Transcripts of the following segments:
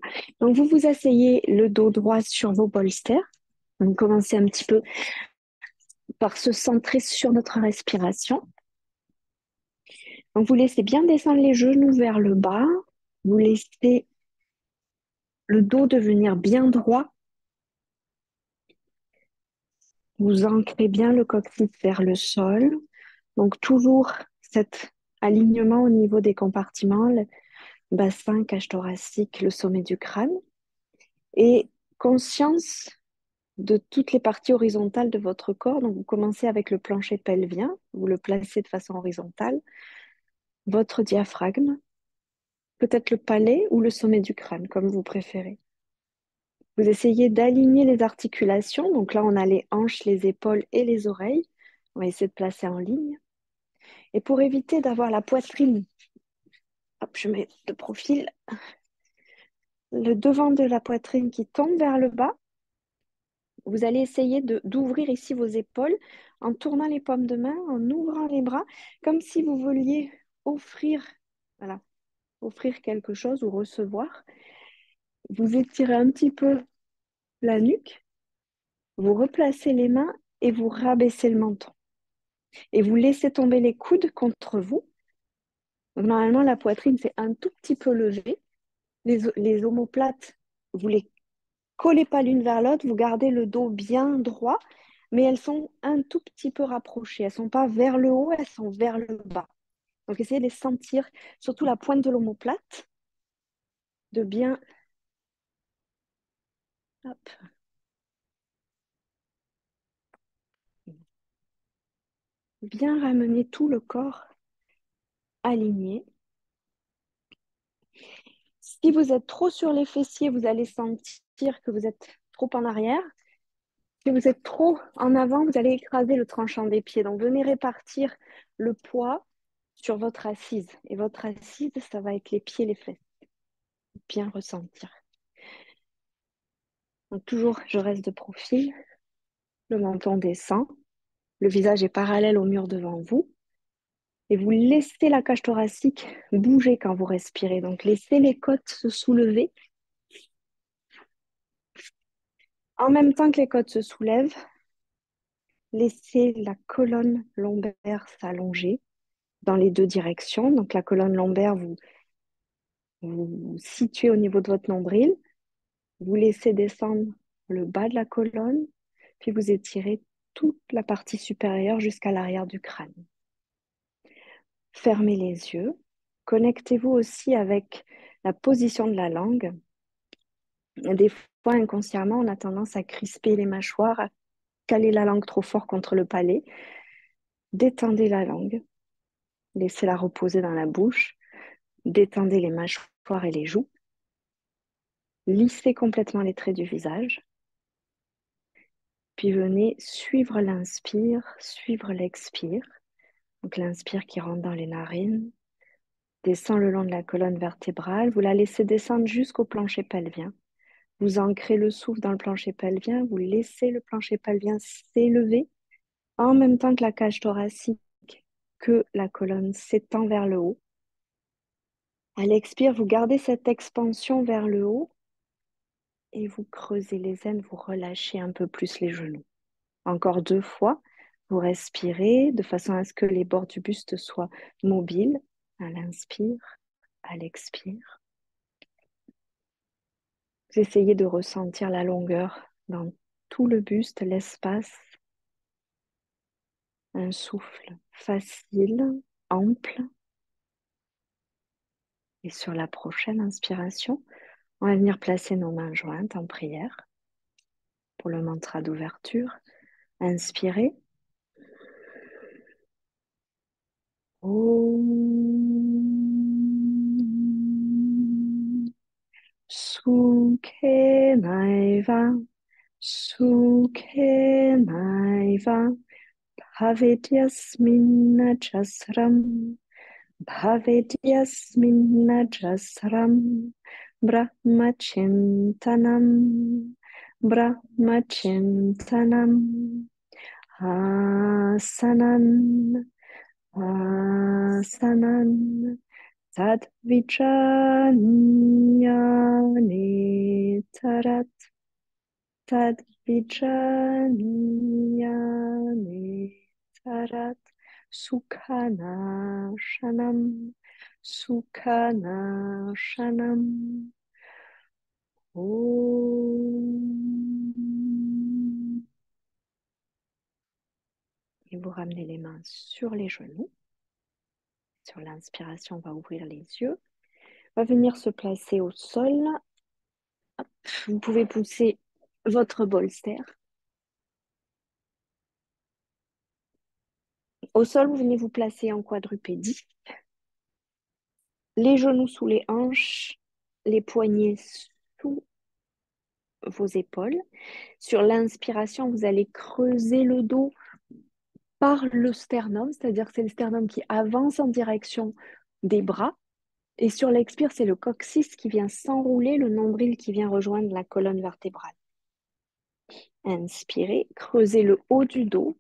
Donc, vous vous asseyez le dos droit sur vos bolsters. Donc, commencez un petit peu par se centrer sur notre respiration. Donc, vous laissez bien descendre les genoux vers le bas. Vous laissez le dos devenir bien droit. Vous ancrez bien le coccyx vers le sol. Donc, toujours cet alignement au niveau des compartiments, le bassin, cage thoracique, le sommet du crâne. Et conscience de toutes les parties horizontales de votre corps. Donc, vous commencez avec le plancher pelvien. Vous le placez de façon horizontale. Votre diaphragme, peut-être le palais ou le sommet du crâne, comme vous préférez. Vous essayez d'aligner les articulations. Donc là, on a les hanches, les épaules et les oreilles. On va essayer de placer en ligne. Et pour éviter d'avoir la poitrine, hop, je mets de profil, le devant de la poitrine qui tombe vers le bas, vous allez essayer d'ouvrir ici vos épaules en tournant les paumes de main, en ouvrant les bras, comme si vous vouliez offrir, voilà, offrir quelque chose ou recevoir. Vous étirez un petit peu la nuque, vous replacez les mains et vous rabaissez le menton. Et vous laissez tomber les coudes contre vous. Donc, normalement, la poitrine, c'est un tout petit peu levé. Les omoplates, vous les collez pas l'une vers l'autre, vous gardez le dos bien droit, mais elles sont un tout petit peu rapprochées. Elles sont pas vers le haut, elles sont vers le bas. Donc, essayez de les sentir, surtout la pointe de l'omoplate, de bien, hop, bien ramener tout le corps aligné. Si vous êtes trop sur les fessiers, vous allez sentir que vous êtes trop en arrière. Si vous êtes trop en avant, vous allez écraser le tranchant des pieds. Donc, venez répartir le poids sur votre assise. Et votre assise, ça va être les pieds, les fesses. Bien ressentir. Donc, toujours, je reste de profil. Le menton descend. Le visage est parallèle au mur devant vous. Et vous laissez la cage thoracique bouger quand vous respirez. Donc, laissez les côtes se soulever. En même temps que les côtes se soulèvent, laissez la colonne lombaire s'allonger dans les deux directions. Donc, la colonne lombaire, vous situez au niveau de votre nombril. Vous laissez descendre le bas de la colonne, puis vous étirez toute la partie supérieure jusqu'à l'arrière du crâne. Fermez les yeux. Connectez-vous aussi avec la position de la langue. Des fois, inconsciemment, on a tendance à crisper les mâchoires, à caler la langue trop fort contre le palais. Détendez la langue. Laissez-la reposer dans la bouche. Détendez les mâchoires et les joues. Lissez complètement les traits du visage. Puis venez suivre l'inspire, suivre l'expire. Donc l'inspire qui rentre dans les narines, descend le long de la colonne vertébrale. Vous la laissez descendre jusqu'au plancher pelvien. Vous ancrez le souffle dans le plancher pelvien. Vous laissez le plancher pelvien s'élever en même temps que la cage thoracique, que la colonne s'étend vers le haut. À l'expire, vous gardez cette expansion vers le haut et vous creusez les aines, vous relâchez un peu plus les genoux. Encore 2 fois, vous respirez de façon à ce que les bords du buste soient mobiles. À l'inspire, à l'expire. Vous essayez de ressentir la longueur dans tout le buste, l'espace. Un souffle facile, ample. Et sur la prochaine inspiration, on va venir placer nos mains jointes en prière pour le mantra d'ouverture. Inspirez. Om. Sukhe Naiva, Sukhe Naiva, Bhavedyasmin Jasram, Bhavedyasmin Jasram, Brahmachintanam, Brahmachintanam, Asanan, Asanan. Tad vichanyane tarat, tadvijanyane, tarat, sukhana, shanam, sukhana, shanam. Om. Et vous ramenez les mains sur les genoux. Sur l'inspiration, on va ouvrir les yeux. On va venir se placer au sol. Vous pouvez pousser votre bolster. Au sol, vous venez vous placer en quadrupédie. Les genoux sous les hanches, les poignets sous vos épaules. Sur l'inspiration, vous allez creuser le dos par le sternum, c'est-à-dire que c'est le sternum qui avance en direction des bras. Et sur l'expire, c'est le coccyx qui vient s'enrouler, le nombril qui vient rejoindre la colonne vertébrale. Inspirez, creusez le haut du dos.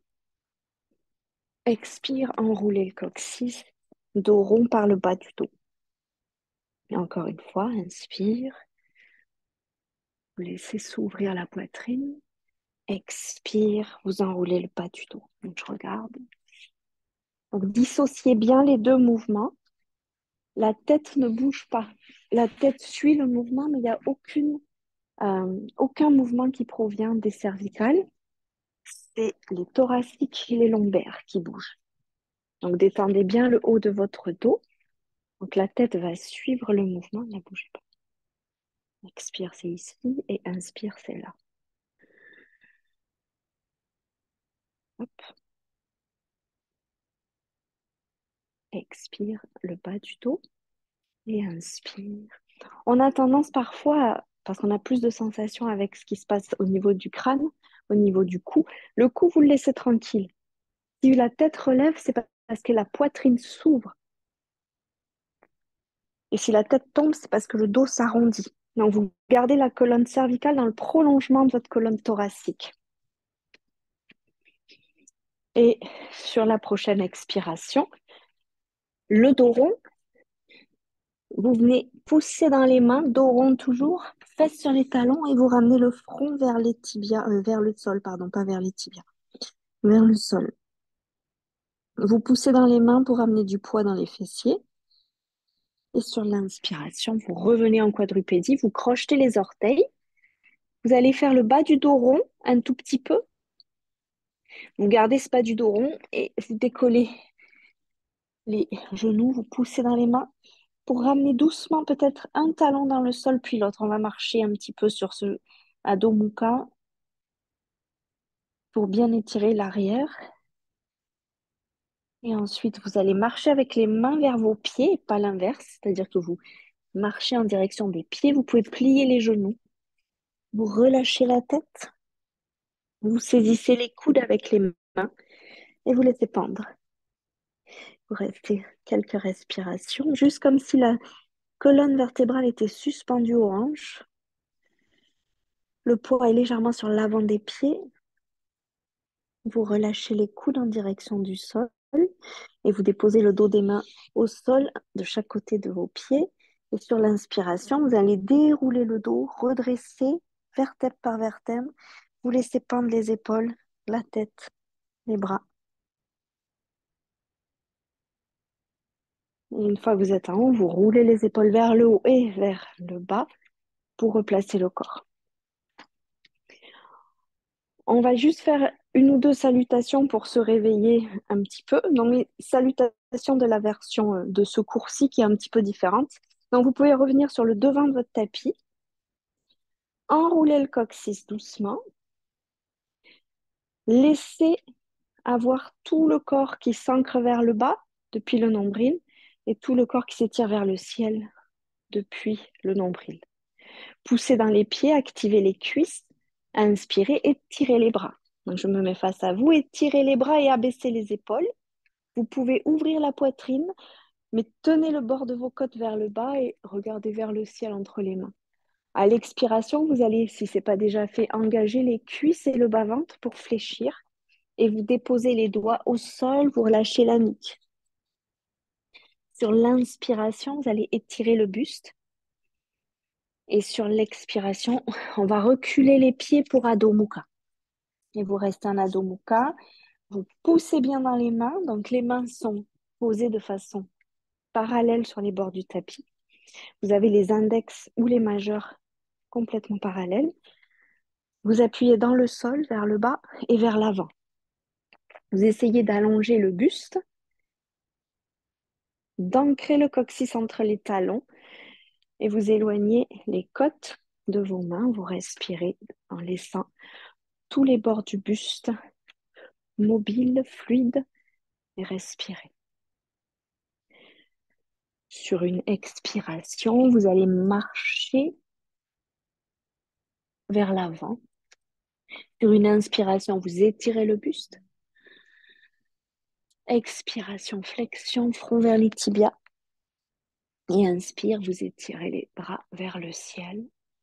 Expire, enroulez le coccyx, dos rond par le bas du dos. Et encore une fois, inspire. Vous laissez s'ouvrir la poitrine. Expire, vous enroulez le bas du dos. Donc, je regarde. Donc, dissociez bien les deux mouvements. La tête ne bouge pas. La tête suit le mouvement, mais il n'y a aucun mouvement qui provient des cervicales. C'est les thoraciques et les lombaires qui bougent. Donc, détendez bien le haut de votre dos. Donc, la tête va suivre le mouvement. Ne bougez pas. Expire, c'est ici. Et inspire, c'est là. Hop. Expire, le bas du dos. Et inspire. On a tendance parfois, parce qu'on a plus de sensations avec ce qui se passe au niveau du crâne, au niveau du cou. Le cou, vous le laissez tranquille. Si la tête relève, c'est parce que la poitrine s'ouvre. Et si la tête tombe, c'est parce que le dos s'arrondit. Donc, vous gardez la colonne cervicale dans le prolongement de votre colonne thoracique. Et sur la prochaine expiration, le dos rond, vous venez pousser dans les mains, dos rond toujours, fesses sur les talons et vous ramenez le front vers les tibias, vers le sol, pardon, pas vers les tibias, vers le sol. Vous poussez dans les mains pour ramener du poids dans les fessiers. Et sur l'inspiration, vous revenez en quadrupédie, vous crochetez les orteils. Vous allez faire le bas du dos rond un tout petit peu. Vous gardez ce bas du dos rond et vous décollez les genoux, vous poussez dans les mains pour ramener doucement peut-être un talon dans le sol puis l'autre. On va marcher un petit peu sur ce Adho Mukha pour bien étirer l'arrière. Et ensuite, vous allez marcher avec les mains vers vos pieds, et pas l'inverse, c'est-à-dire que vous marchez en direction des pieds. Vous pouvez plier les genoux, vous relâchez la tête, vous saisissez les coudes avec les mains et vous laissez pendre. Vous restez quelques respirations, juste comme si la colonne vertébrale était suspendue aux hanches. Le poids est légèrement sur l'avant des pieds. Vous relâchez les coudes en direction du sol et vous déposez le dos des mains au sol de chaque côté de vos pieds. Et sur l'inspiration, vous allez dérouler le dos, redresser vertèbre par vertèbre. Vous laissez pendre les épaules, la tête, les bras. Et une fois que vous êtes en haut, vous roulez les épaules vers le haut et vers le bas pour replacer le corps. On va juste faire une ou deux salutations pour se réveiller un petit peu. Donc, les salutations de la version de ce cours-ci qui est un petit peu différente. Donc, vous pouvez revenir sur le devant de votre tapis, enrouler le coccyx doucement, laisser avoir tout le corps qui s'ancre vers le bas depuis le nombril et tout le corps qui s'étire vers le ciel depuis le nombril. Poussez dans les pieds, activez les cuisses, inspirez, étirez les bras. Donc, je me mets face à vous, étirez les bras et abaissez les épaules. Vous pouvez ouvrir la poitrine, mais tenez le bord de vos côtes vers le bas et regardez vers le ciel entre les mains. À l'expiration, vous allez, si ce n'est pas déjà fait, engager les cuisses et le bas-ventre pour fléchir et vous déposez les doigts au sol, vous relâchez la nuque. Sur l'inspiration, vous allez étirer le buste Et sur l'expiration, on va reculer les pieds pour Adho Mukha. Et vous restez en Adho Mukha. Vous poussez bien dans les mains. Donc, les mains sont posées de façon parallèle sur les bords du tapis. Vous avez les index ou les majeurs complètement parallèles. Vous appuyez dans le sol, vers le bas et vers l'avant. Vous essayez d'allonger le buste, d'ancrer le coccyx entre les talons et vous éloignez les côtes de vos mains. Vous respirez en laissant tous les bords du buste mobiles, fluides et respirez. Sur une expiration, vous allez marcher vers l'avant. Sur une inspiration, vous étirez le buste. Expiration, flexion, front vers les tibias. Et inspire, vous étirez les bras vers le ciel.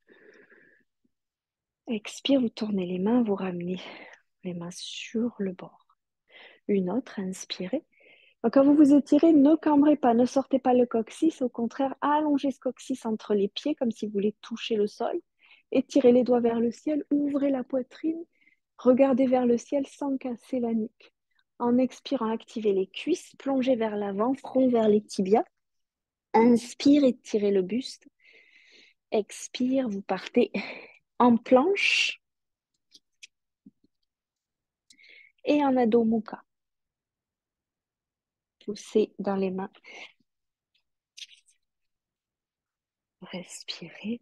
Expire, vous tournez les mains, vous ramenez les mains sur le bord. Une autre, inspirez. Donc, quand vous vous étirez, ne cambrez pas, ne sortez pas le coccyx. Au contraire, allongez ce coccyx entre les pieds comme si vous voulez toucher le sol. Étirez les doigts vers le ciel, ouvrez la poitrine, regardez vers le ciel sans casser la nuque. En expirant, activez les cuisses, plongez vers l'avant, front vers les tibias. Inspire, étirez le buste. Expire, vous partez en planche et en Adho Mukha. Poussez dans les mains. Respirez.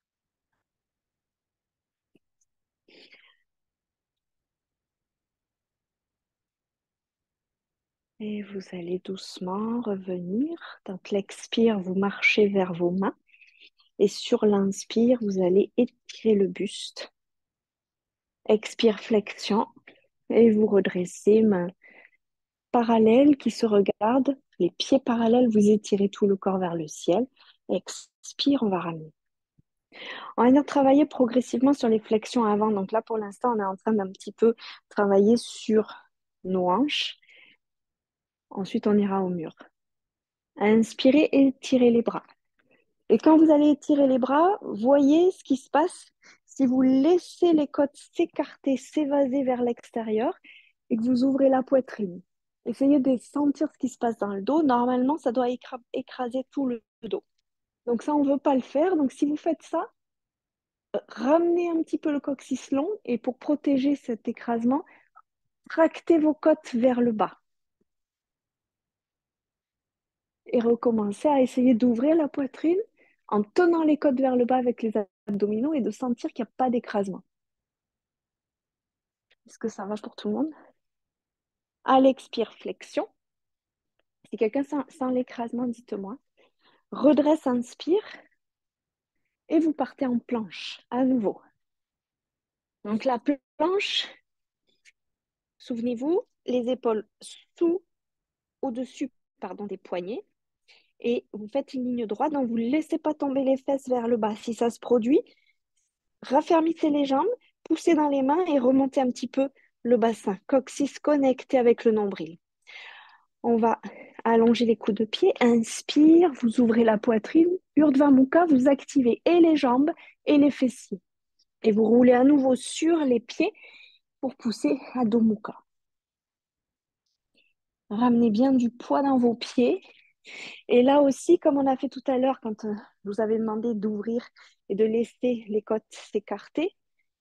Et vous allez doucement revenir. Donc l'expire, vous marchez vers vos mains. Et sur l'inspire, vous allez étirer le buste. Expire, flexion. Et vous redressez, mains parallèles qui se regardent. Les pieds parallèles, vous étirez tout le corps vers le ciel. Expire, on va ramener. On va venir travailler progressivement sur les flexions avant. Donc là, pour l'instant, on est en train d'un petit peu travailler sur nos hanches. Ensuite, on ira au mur. Inspirez et étirez les bras. Et quand vous allez étirer les bras, voyez ce qui se passe si vous laissez les côtes s'écarter, s'évaser vers l'extérieur et que vous ouvrez la poitrine. Essayez de sentir ce qui se passe dans le dos. Normalement, ça doit écraser tout le dos. Donc ça, on ne veut pas le faire. Donc si vous faites ça, ramenez un petit peu le coccyx long et pour protéger cet écrasement, tractez vos côtes vers le bas. Et recommencez à essayer d'ouvrir la poitrine en tenant les côtes vers le bas avec les abdominaux et de sentir qu'il n'y a pas d'écrasement. Est-ce que ça va pour tout le monde? À l'expire, flexion. Si quelqu'un sent l'écrasement, dites-moi. Redresse, inspire. Et vous partez en planche à nouveau. Donc la planche, souvenez-vous, les épaules au-dessus, des poignets. Et vous faites une ligne droite, donc vous ne laissez pas tomber les fesses vers le bas. Si ça se produit, raffermissez les jambes, poussez dans les mains et remontez un petit peu le bassin. Coccyx connecté avec le nombril. On va allonger les coups de pied. Inspire, vous ouvrez la poitrine. Urdhva Mukha, vous activez et les jambes et les fessiers. Et vous roulez à nouveau sur les pieds pour pousser Adho Mukha. Ramenez bien du poids dans vos pieds. Et là aussi, comme on a fait tout à l'heure quand je vous avais demandé d'ouvrir et de laisser les côtes s'écarter,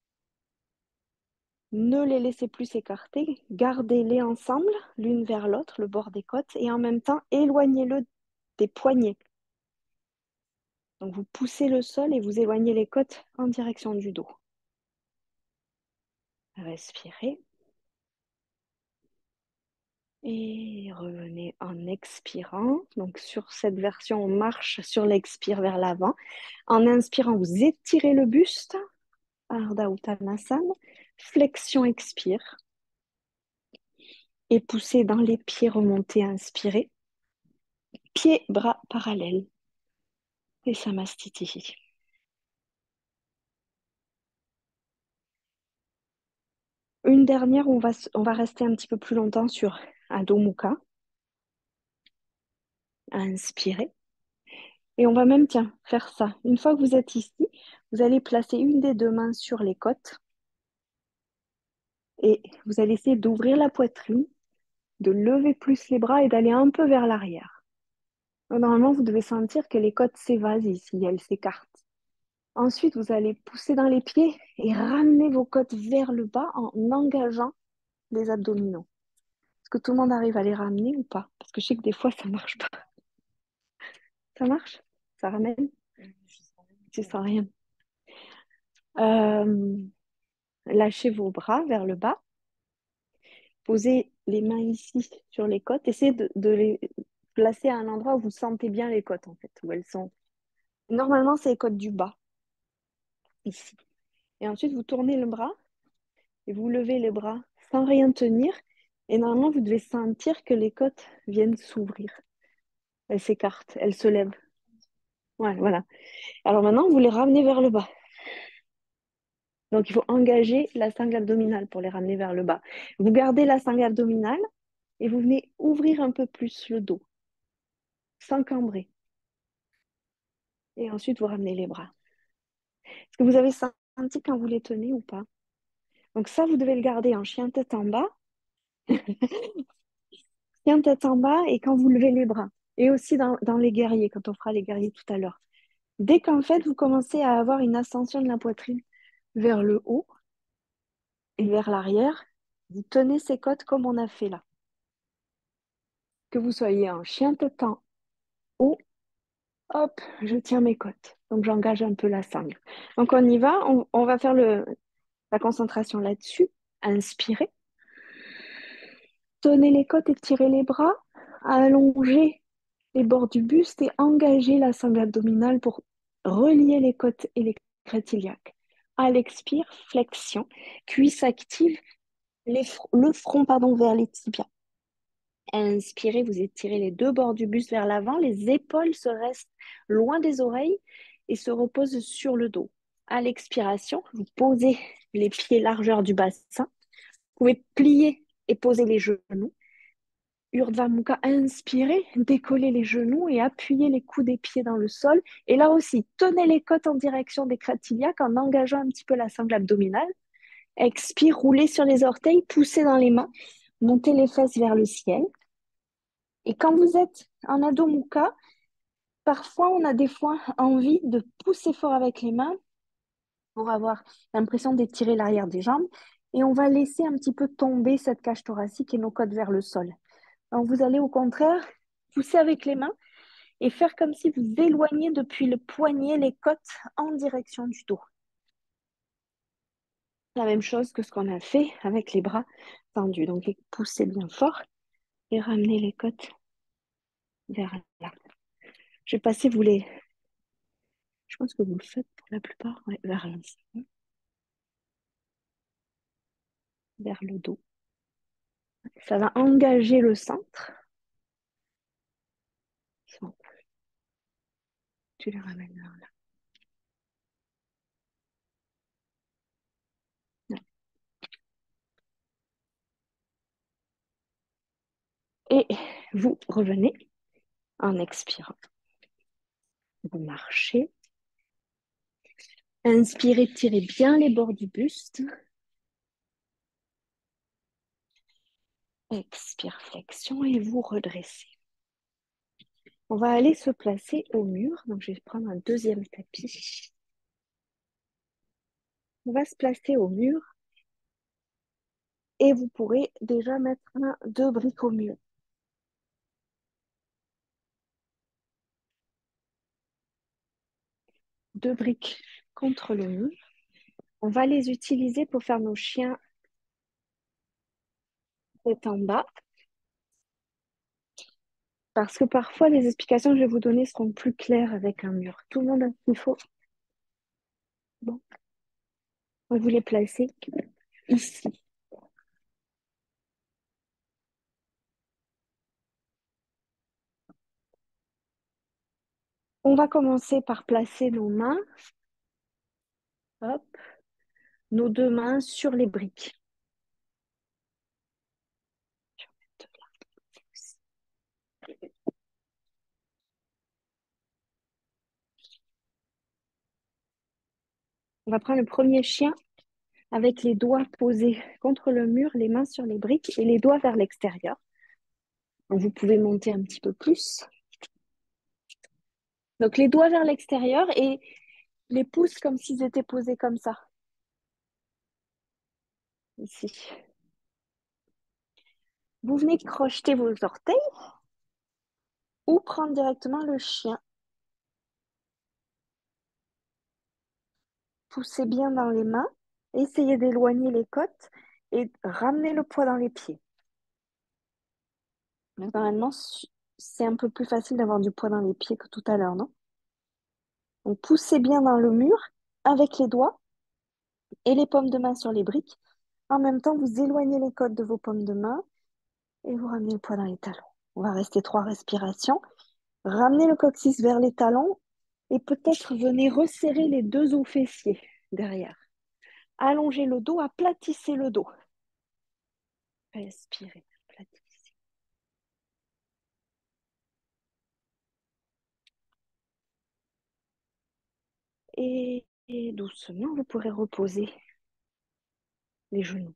ne les laissez plus s'écarter, gardez-les ensemble, l'une vers l'autre, le bord des côtes, et en même temps, éloignez-le des poignets. Donc vous poussez le sol et vous éloignez les côtes en direction du dos. Respirez. Et revenez en expirant. Donc sur cette version, on marche sur l'expire vers l'avant. En inspirant, vous étirez le buste. Ardha Uttanasana. Flexion, expire. Et poussez dans les pieds, remontez, inspirez. Pieds, bras parallèles. Et Samastiti. Une dernière, on va rester un petit peu plus longtemps sur Adho Mukha. Inspirez. Et on va même, tiens, faire ça. Une fois que vous êtes ici, Vous allez placer une des deux mains sur les côtes et vous allez essayer d'ouvrir la poitrine, de lever plus les bras et d'aller un peu vers l'arrière. Donc, normalement, vous devez sentir que les côtes s'évasent ici, elles s'écartent. Ensuite, vous allez pousser dans les pieds et ramener vos côtes vers le bas en engageant les abdominaux. Est-ce que tout le monde arrive à les ramener ou pas? Parce que je sais que des fois, ça marche pas. Ça marche? Ça ramène? Tu sens rien. Euh, Lâchez vos bras vers le bas. Posez les mains ici sur les côtes. Essayez de les placer à un endroit où vous sentez bien les côtes, en fait, où elles sont. Normalement, c'est les côtes du bas, ici. Et ensuite, vous tournez le bras et vous levez les bras sans rien tenir. Et normalement, vous devez sentir que les côtes viennent s'ouvrir. Elles s'écartent, elles se lèvent. Ouais, voilà. Alors maintenant, vous les ramenez vers le bas. Donc, il faut engager la sangle abdominale pour les ramener vers le bas. Vous gardez la sangle abdominale et vous venez ouvrir un peu plus le dos, sans cambrer. Et ensuite, vous ramenez les bras. Est-ce que vous avez senti quand vous les tenez ou pas? Donc ça, vous devez le garder en chien tête en bas, chien tête en bas et quand vous levez les bras. Et aussi dans les guerriers, quand on fera les guerriers tout à l'heure. Dès qu'en fait, vous commencez à avoir une ascension de la poitrine vers le haut et vers l'arrière, vous tenez ces côtes comme on a fait là. Que vous soyez en chien tête en haut, hop, je tiens mes côtes. Donc j'engage un peu la sangle. Donc on y va, on va faire la concentration là-dessus. Inspirez. Tenez les côtes et tirez les bras. Allongez les bords du buste et engagez la sangle abdominale pour relier les côtes et les crêtes iliaques. À l'expire, flexion, cuisse active, le front pardon, vers les tibias. Inspirez, vous étirez les deux bords du buste vers l'avant, les épaules se restent loin des oreilles et se reposent sur le dos. À l'expiration, vous posez les pieds largeur du bassin. Vous pouvez plier et poser les genoux. Urdhva Mukha, inspirez, décollez les genoux et appuyez les coudes des pieds dans le sol. Et là aussi, tenez les côtes en direction des crêtes iliaques en engageant un petit peu la sangle abdominale. Expire, roulez sur les orteils, poussez dans les mains, montez les fesses vers le ciel. Et quand vous êtes en Adho Mukha, parfois on a des fois envie de pousser fort avec les mains pour avoir l'impression d'étirer l'arrière des jambes. Et on va laisser un petit peu tomber cette cage thoracique et nos côtes vers le sol. Donc vous allez au contraire pousser avec les mains et faire comme si vous éloigniez depuis le poignet les côtes en direction du dos. La même chose que ce qu'on a fait avec les bras tendus. Donc poussez bien fort et ramenez les côtes vers là. Je vais passer, je pense que vous le faites pour la plupart, ouais, vers là, vers le dos. Ça va engager le centre. Tu les ramènes vers là. Ouais. Et vous revenez en expirant. Vous marchez. Inspirez, tirez bien les bords du buste. Expire, flexion et vous redressez. On va aller se placer au mur. Donc, je vais prendre un deuxième tapis. On va se placer au mur et vous pourrez déjà mettre deux briques au mur. Deux briques contre le mur. On va les utiliser pour faire nos chiens tête en bas. Parce que parfois, les explications que je vais vous donner seront plus claires avec un mur. Tout le monde a ce qu'il faut. Bon, on va vous les placer ici. On va commencer par placer nos mains, hop, nos deux mains sur les briques. On va prendre le premier chien avec les doigts posés contre le mur, les mains sur les briques et les doigts vers l'extérieur. Donc, vous pouvez monter un petit peu plus. Donc, les doigts vers l'extérieur et les pouces comme s'ils étaient posés comme ça. Ici. Vous venez crocheter vos orteils ou prendre directement le chien. Poussez bien dans les mains. Essayez d'éloigner les côtes et ramenez le poids dans les pieds. Normalement, c'est un peu plus facile d'avoir du poids dans les pieds que tout à l'heure, non? Donc, poussez bien dans le mur avec les doigts et les paumes de main sur les briques. En même temps, vous éloignez les côtes de vos paumes de main et vous ramenez le poids dans les talons. On va rester 3 respirations. Ramenez le coccyx vers les talons et peut-être venez resserrer les 2 os fessiers derrière. Allongez le dos, aplatissez le dos. Respirez, aplatissez. Et doucement, vous pourrez reposer les genoux.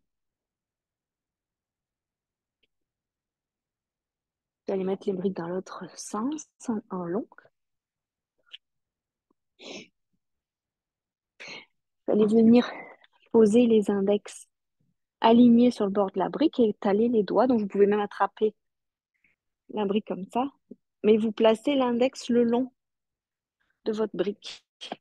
Vous allez mettre les briques dans l'autre sens, en long. Vous allez venir poser les index alignés sur le bord de la brique et étaler les doigts. Donc, vous pouvez même attraper la brique comme ça. Mais vous placez l'index le long de votre brique.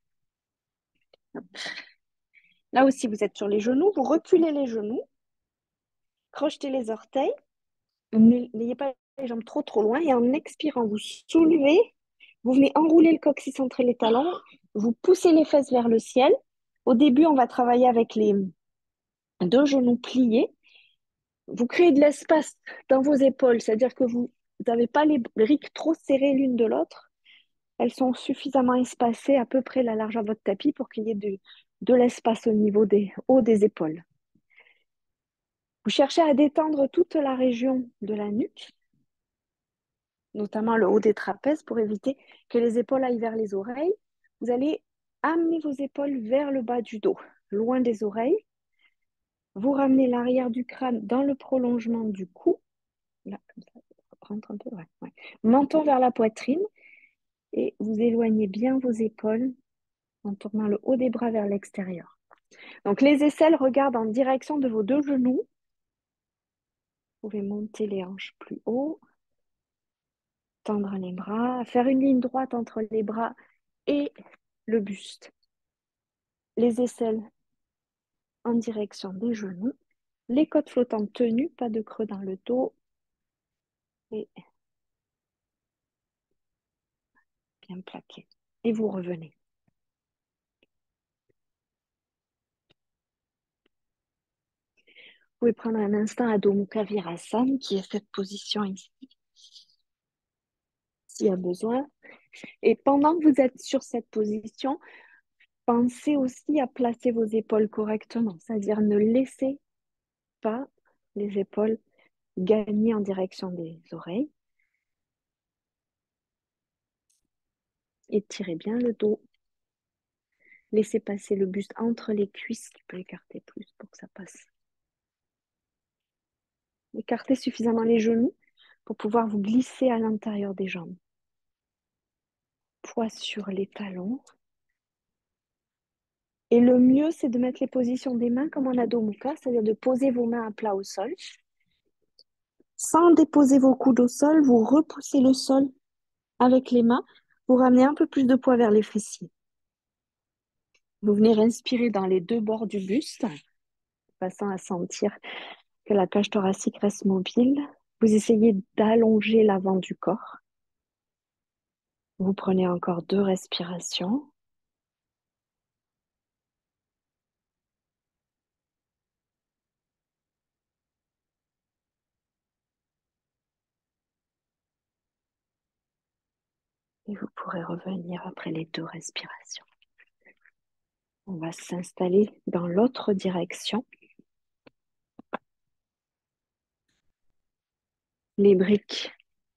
Là aussi, vous êtes sur les genoux. Vous reculez les genoux. Crochetez les orteils. N'ayez pas les jambes trop loin. Et en expirant, vous soulevez. Vous venez enrouler le coccyx entre les talons. Vous poussez les fesses vers le ciel. Au début, on va travailler avec les 2 genoux pliés. Vous créez de l'espace dans vos épaules, c'est-à-dire que vous n'avez pas les briques trop serrées l'une de l'autre. Elles sont suffisamment espacées, à peu près la largeur de votre tapis, pour qu'il y ait de l'espace au niveau des hauts des épaules. Vous cherchez à détendre toute la région de la nuque, notamment le haut des trapèzes, pour éviter que les épaules aillent vers les oreilles. Vous allez amener vos épaules vers le bas du dos, loin des oreilles. Vous ramenez l'arrière du crâne dans le prolongement du cou. Là, comme ça, rentre un peu. Ouais, ouais. Menton vers la poitrine et vous éloignez bien vos épaules en tournant le haut des bras vers l'extérieur. Donc les aisselles regardent en direction de vos 2 genoux. Vous pouvez monter les hanches plus haut, tendre les bras, faire une ligne droite entre les bras et le buste. Les aisselles en direction des genoux, les côtes flottantes tenues, pas de creux dans le dos et bien plaqué. Et vous revenez. Vous pouvez prendre un instant Adho Mukha Virasana, qui est cette position ici, s'il y a besoin. Et pendant que vous êtes sur cette position, pensez aussi à placer vos épaules correctement, c'est-à-dire ne laissez pas les épaules gagner en direction des oreilles. Étirez bien le dos. Laissez passer le buste entre les cuisses, qui peut écarter plus pour que ça passe. Écartez suffisamment les genoux pour pouvoir vous glisser à l'intérieur des jambes. Poids sur les talons. Et le mieux, c'est de mettre les positions des mains comme en Adho Mukha, c'est-à-dire de poser vos mains à plat au sol. Sans déposer vos coudes au sol, vous repoussez le sol avec les mains. Vous ramenez un peu plus de poids vers les fessiers. Vous venez respirer dans les 2 bords du buste, façon à sentir que la cage thoracique reste mobile. Vous essayez d'allonger l'avant du corps. Vous prenez encore 2 respirations. Et vous pourrez revenir après les 2 respirations. On va s'installer dans l'autre direction. Les briques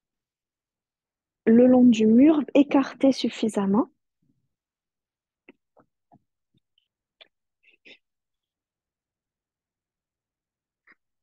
le long du mur, écartées suffisamment.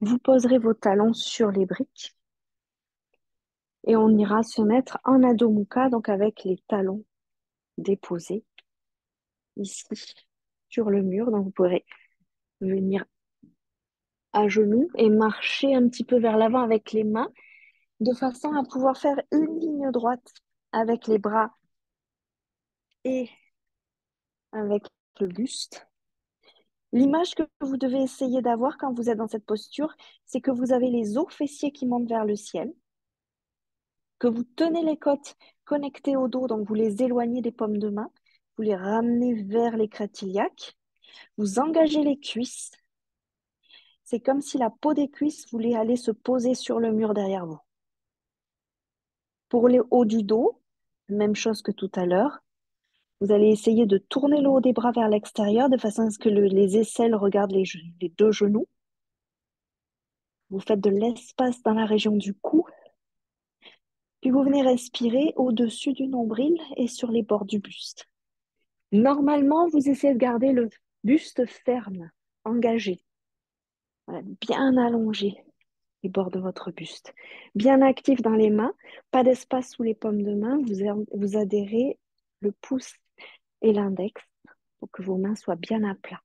Vous poserez vos talons sur les briques et on ira se mettre en Adho Mukha, donc avec les talons déposés ici sur le mur. Donc vous pourrez venir à genoux et marcher un petit peu vers l'avant avec les mains de façon à pouvoir faire une ligne droite avec les bras et avec le buste. L'image que vous devez essayer d'avoir quand vous êtes dans cette posture, c'est que vous avez les os fessiers qui montent vers le ciel, que vous tenez les côtes connectées au dos, donc vous les éloignez des paumes de main, vous les ramenez vers les crêtes iliaques, vous engagez les cuisses. C'est comme si la peau des cuisses voulait aller se poser sur le mur derrière vous. Pour les hauts du dos, même chose que tout à l'heure. Vous allez essayer de tourner le haut des bras vers l'extérieur de façon à ce que les aisselles regardent les deux genoux. Vous faites de l'espace dans la région du cou. Puis vous venez respirer au-dessus du nombril et sur les bords du buste. Normalement, vous essayez de garder le buste ferme, engagé, voilà, bien allongé, les bords de votre buste. Bien actif dans les mains, pas d'espace sous les paumes de main. Vous adhérez le pouce et l'index pour que vos mains soient bien à plat.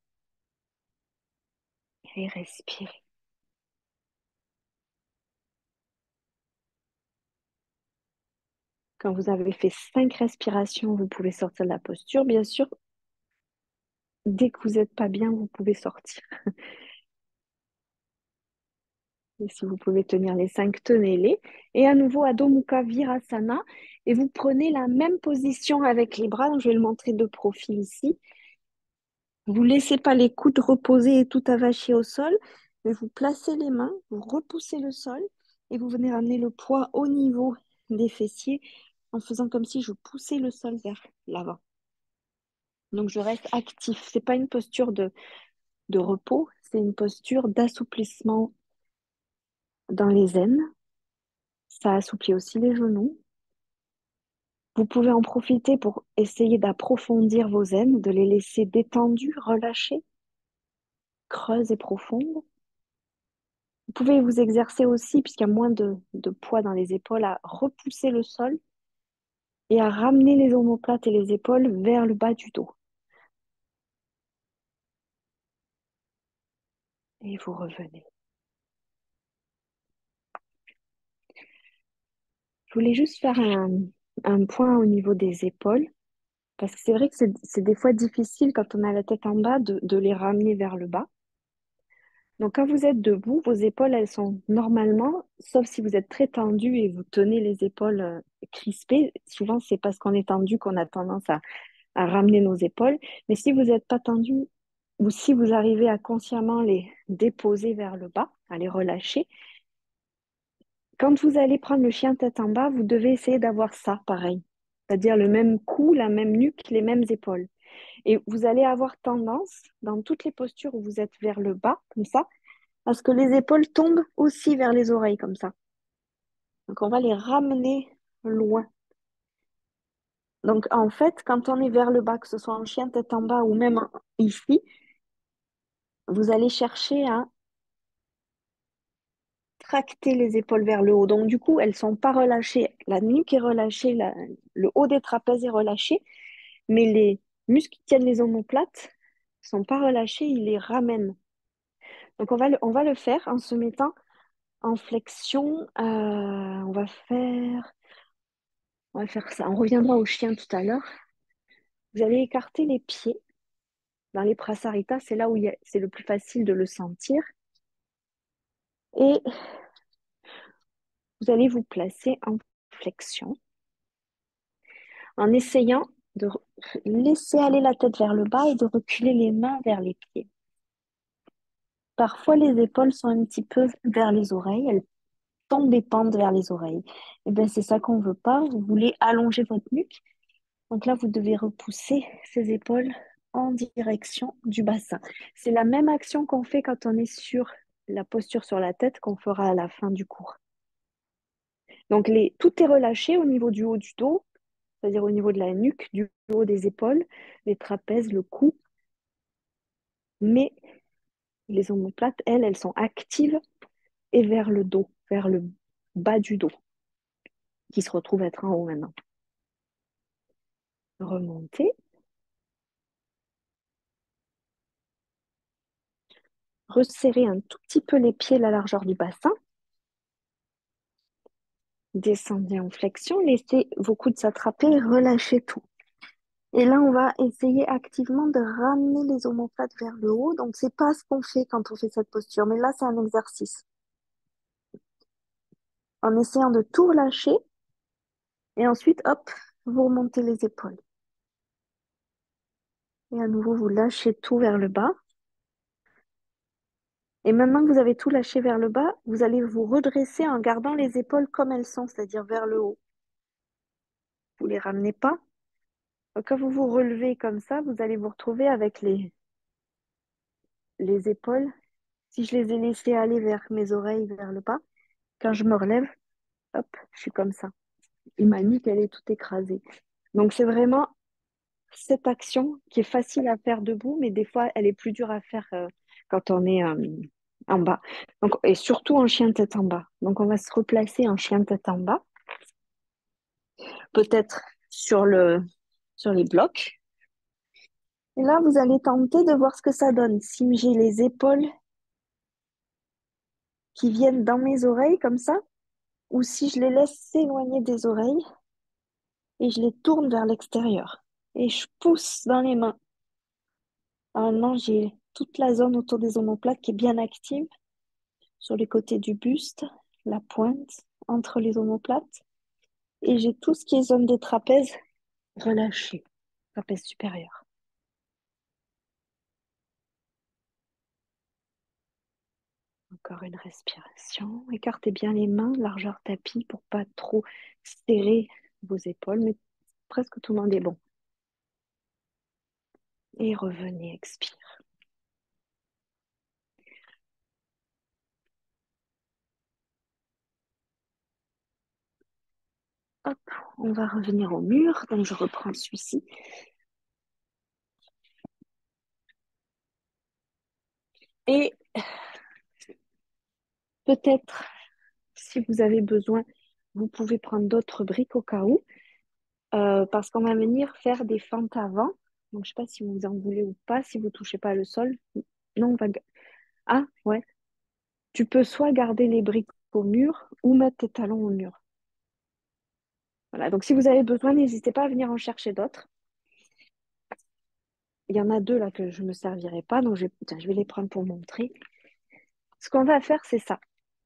Et respirez. Quand vous avez fait 5 respirations, vous pouvez sortir de la posture. Bien sûr, dès que vous n'êtes pas bien, vous pouvez sortir. Et si vous pouvez tenir les 5, tenez-les. Et à nouveau, Adho Mukha Virasana. Et vous prenez la même position avec les bras. Donc, je vais le montrer de profil ici. Vous ne laissez pas les coudes reposer et tout avacher au sol, mais vous placez les mains, vous repoussez le sol et vous venez ramener le poids au niveau des fessiers en faisant comme si je poussais le sol vers l'avant. Donc, je reste actif. Ce n'est pas une posture de repos, c'est une posture d'assouplissement dans les aines. Ça assouplit aussi les genoux. Vous pouvez en profiter pour essayer d'approfondir vos aines, de les laisser détendues, relâchées, creuses et profondes. Vous pouvez vous exercer aussi, puisqu'il y a moins de poids dans les épaules, à repousser le sol et à ramener les omoplates et les épaules vers le bas du dos. Et vous revenez. Je voulais juste faire un point au niveau des épaules, parce que c'est vrai que c'est des fois difficile quand on a la tête en bas de les ramener vers le bas. Donc, quand vous êtes debout, vos épaules, elles sont normalement, sauf si vous êtes très tendu et vous tenez les épaules crispées, souvent c'est parce qu'on est tendu qu'on a tendance à ramener nos épaules. Mais si vous n'êtes pas tendu ou si vous arrivez à consciemment les déposer vers le bas, à les relâcher, quand vous allez prendre le chien tête en bas, vous devez essayer d'avoir ça pareil, c'est-à-dire le même cou, la même nuque, les mêmes épaules. Et vous allez avoir tendance, dans toutes les postures où vous êtes vers le bas, comme ça, à ce que les épaules tombent aussi vers les oreilles, comme ça. Donc, on va les ramener loin. Donc, en fait, quand on est vers le bas, que ce soit en chien tête en bas ou même ici, vous allez chercher à tracter les épaules vers le haut. Donc, du coup, elles ne sont pas relâchées. La nuque est relâchée, le haut des trapèzes est relâché, mais les muscles qui tiennent les omoplates ne sont pas relâchés, ils les ramènent. Donc, on va le faire en se mettant en flexion. On va faire ça. On reviendra au chien tout à l'heure. Vous allez écarter les pieds. Dans les prasarita, c'est là où c'est le plus facile de le sentir. Et vous allez vous placer en flexion en essayant de laisser aller la tête vers le bas et de reculer les mains vers les pieds. Parfois, les épaules sont un petit peu vers les oreilles, elles tombent et pendent vers les oreilles. Et bien, c'est ça qu'on ne veut pas. Vous voulez allonger votre nuque. Donc là, vous devez repousser ces épaules en direction du bassin. C'est la même action qu'on fait quand on est sur la posture sur la tête qu'on fera à la fin du cours. Donc tout est relâché au niveau du haut du dos, c'est-à-dire au niveau de la nuque, du haut des épaules, les trapèzes, le cou. Mais les omoplates, elles sont actives et vers le dos, vers le bas du dos, qui se retrouve être en haut maintenant. Remontez, resserrez un tout petit peu les pieds à la largeur du bassin, descendez en flexion, laissez vos coudes s'attraper, relâchez tout. Et là, on va essayer activement de ramener les omoplates vers le haut. Donc, c'est pas ce qu'on fait quand on fait cette posture, mais là, c'est un exercice. En essayant de tout relâcher, et ensuite, hop, vous remontez les épaules. Et à nouveau, vous lâchez tout vers le bas. Et maintenant que vous avez tout lâché vers le bas, vous allez vous redresser en gardant les épaules comme elles sont, c'est-à-dire vers le haut. Vous les ramenez pas. Donc, quand vous vous relevez comme ça, vous allez vous retrouver avec les épaules. Si je les ai laissées aller vers mes oreilles, vers le bas, quand je me relève, hop, je suis comme ça. Et ma nuque, elle est toute écrasée. Donc, c'est vraiment cette action qui est facile à faire debout, mais des fois, elle est plus dure à faire quand on est en bas. Donc, et surtout en chien tête en bas. Donc, on va se replacer en chien tête en bas, peut-être sur les blocs. Et là, vous allez tenter de voir ce que ça donne. Si j'ai les épaules qui viennent dans mes oreilles comme ça, ou si je les laisse s'éloigner des oreilles et je les tourne vers l'extérieur. Et je pousse dans les mains. Maintenant, j'ai toute la zone autour des omoplates qui est bien active, sur les côtés du buste, la pointe, entre les omoplates. Et j'ai tout ce qui est zone des trapèzes relâché, trapèze supérieur. Encore une respiration. Écartez bien les mains, largeur tapis, pour pas trop serrer vos épaules, mais presque tout le monde est bon. Et revenez, expire. Hop, on va revenir au mur. Donc, je reprends celui-ci. Et peut-être, si vous avez besoin, vous pouvez prendre d'autres briques au cas où, parce qu'on va venir faire des fentes avant. Donc, je ne sais pas si vous en voulez ou pas, si vous ne touchez pas le sol. Non, Ah, ouais. Tu peux soit garder les briques au mur ou mettre tes talons au mur. Voilà, donc si vous avez besoin, n'hésitez pas à venir en chercher d'autres. Il y en a deux là que je ne me servirai pas, donc tiens, je vais les prendre pour montrer. Ce qu'on va faire, c'est ça.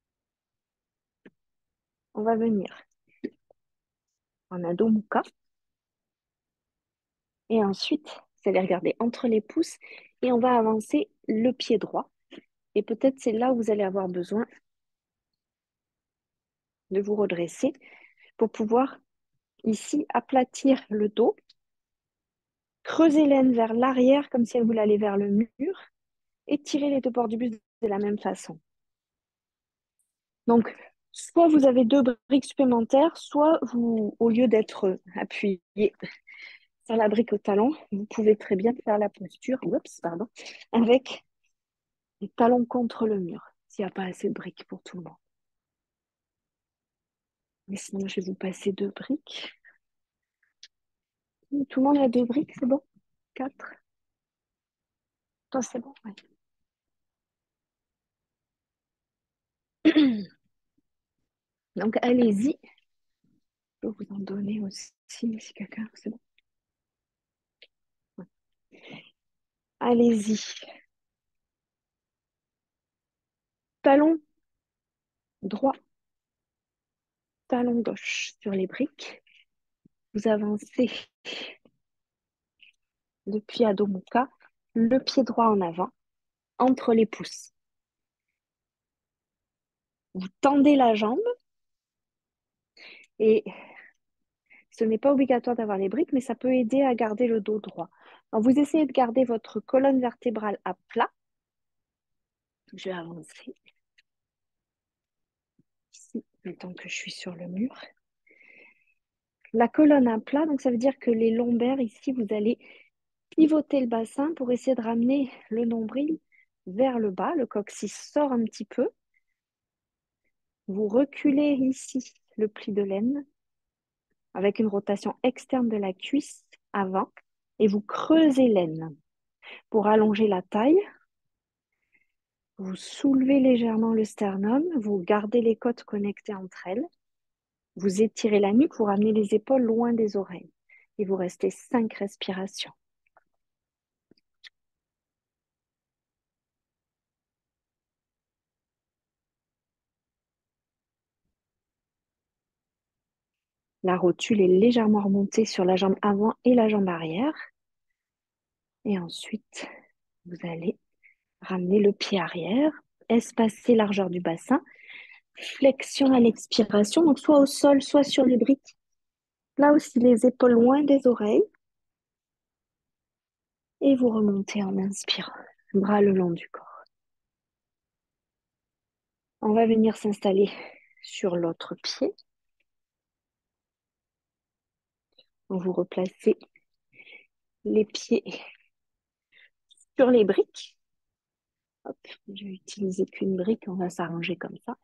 On va venir en Adho Mukha et ensuite, vous allez regarder entre les pouces et on va avancer le pied droit. Et peut-être c'est là où vous allez avoir besoin de vous redresser pour pouvoir ici aplatir le dos, creuser l'aine vers l'arrière comme si elle voulait aller vers le mur et tirer les deux bords du buste de la même façon. Donc, soit vous avez deux briques supplémentaires, soit vous, au lieu d'être appuyé sur la brique au talon, vous pouvez très bien faire la posture, oups, pardon, avec les talons contre le mur, s'il n'y a pas assez de briques pour tout le monde. Mais sinon, je vais vous passer deux briques. Tout le monde a deux briques, c'est bon? Quatre? Toi, c'est bon? Ouais. Donc, allez-y. Je peux vous en donner aussi, si quelqu'un, c'est bon. Ouais. Allez-y. Talon droit, talon gauche sur les briques. Vous avancez depuis Adho Mukha, le pied droit en avant, entre les pouces. Vous tendez la jambe et ce n'est pas obligatoire d'avoir les briques, mais ça peut aider à garder le dos droit. Donc, vous essayez de garder votre colonne vertébrale à plat. Je vais avancer ici, tant que je suis sur le mur. La colonne à plat, donc ça veut dire que les lombaires, ici, vous allez pivoter le bassin pour essayer de ramener le nombril vers le bas. Le coccyx sort un petit peu. Vous reculez ici le pli de laine avec une rotation externe de la cuisse avant et vous creusez l'aine. Pour allonger la taille, vous soulevez légèrement le sternum, vous gardez les côtes connectées entre elles, vous étirez la nuque, vous ramenez les épaules loin des oreilles et vous restez 5 respirations. La rotule est légèrement remontée sur la jambe avant et la jambe arrière. Et ensuite, vous allez ramener le pied arrière, espacer largeur du bassin, flexion à l'expiration, donc soit au sol, soit sur les briques. Là aussi, les épaules loin des oreilles. Et vous remontez en inspirant, bras le long du corps. On va venir s'installer sur l'autre pied. Vous replacez les pieds sur les briques. Hop, je vais utiliser qu'une brique, on va s'arranger comme ça.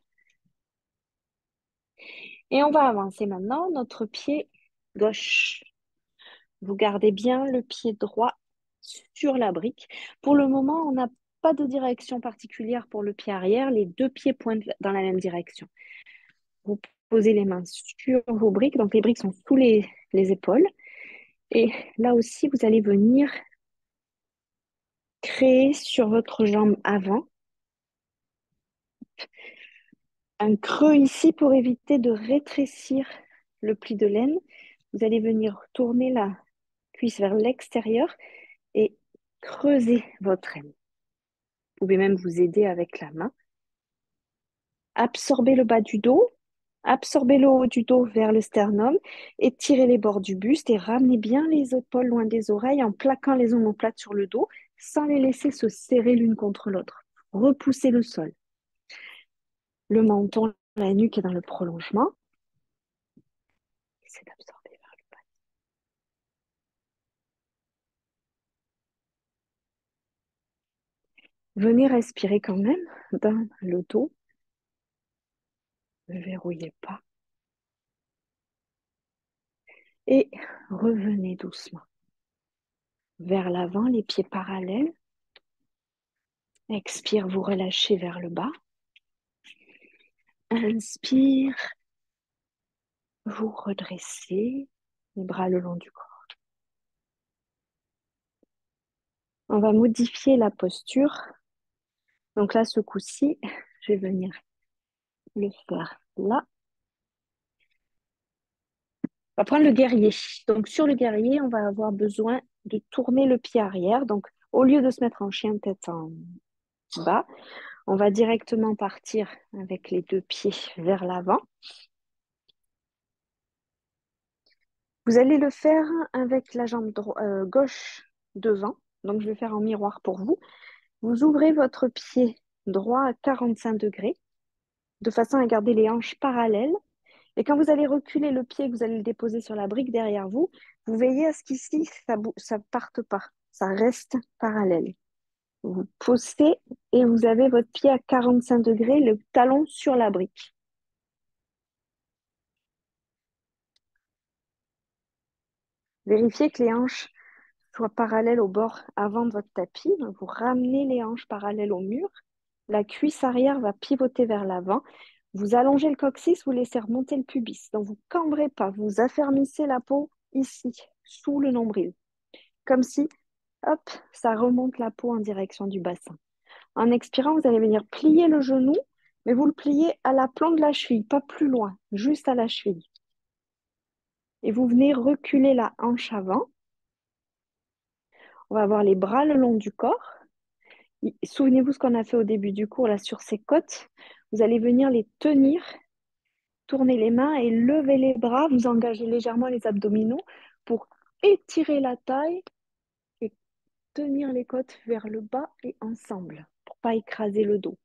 Et on va avancer maintenant notre pied gauche. Vous gardez bien le pied droit sur la brique. Pour le moment, on n'a pas de direction particulière pour le pied arrière. Les deux pieds pointent dans la même direction. Vous posez les mains sur vos briques. Donc, les briques sont sous les épaules. Et là aussi, vous allez venir créer sur votre jambe avant un creux ici pour éviter de rétrécir le pli de laine. Vous allez venir tourner la cuisse vers l'extérieur et creuser votre aine. Vous pouvez même vous aider avec la main. Absorbez le bas du dos, absorbez le haut du dos vers le sternum, étirez les bords du buste et ramenez bien les épaules loin des oreilles en plaquant les omoplates sur le dos sans les laisser se serrer l'une contre l'autre. Repoussez le sol. Le menton, la nuque est dans le prolongement. Essayez d'absorber vers le bas. Venez respirer quand même dans le dos. Ne verrouillez pas. Et revenez doucement vers l'avant, les pieds parallèles. Expire, vous relâchez vers le bas. Inspire, vous redressez, les bras le long du corps. On va modifier la posture. Donc là, ce coup-ci, je vais venir le faire là. On va prendre le guerrier. Donc sur le guerrier, on va avoir besoin de tourner le pied arrière. Donc au lieu de se mettre en chien tête en bas, on va directement partir avec les deux pieds vers l'avant. Vous allez le faire avec la jambe gauche devant. Donc je vais faire en miroir pour vous. Vous ouvrez votre pied droit à 45 degrés de façon à garder les hanches parallèles. Et quand vous allez reculer le pied, que vous allez le déposer sur la brique derrière vous, vous veillez à ce qu'ici, ça ne parte pas. Ça reste parallèle. Vous posez et vous avez votre pied à 45 degrés, le talon sur la brique. Vérifiez que les hanches soient parallèles au bord avant de votre tapis. Donc, vous ramenez les hanches parallèles au mur. La cuisse arrière va pivoter vers l'avant. Vous allongez le coccyx, vous laissez remonter le pubis. Donc, vous ne cambrez pas, vous affermissez la peau ici, sous le nombril. Comme si, hop, ça remonte la peau en direction du bassin. En expirant, vous allez venir plier le genou, mais vous le pliez à l'aplomb de la cheville, pas plus loin, juste à la cheville. Et vous venez reculer la hanche avant. On va avoir les bras le long du corps. Souvenez-vous ce qu'on a fait au début du cours, là, sur ces côtes. Vous allez venir les tenir, tourner les mains et lever les bras. Vous engagez légèrement les abdominaux pour étirer la taille et tenir les côtes vers le bas et ensemble, pour ne pas écraser le dos.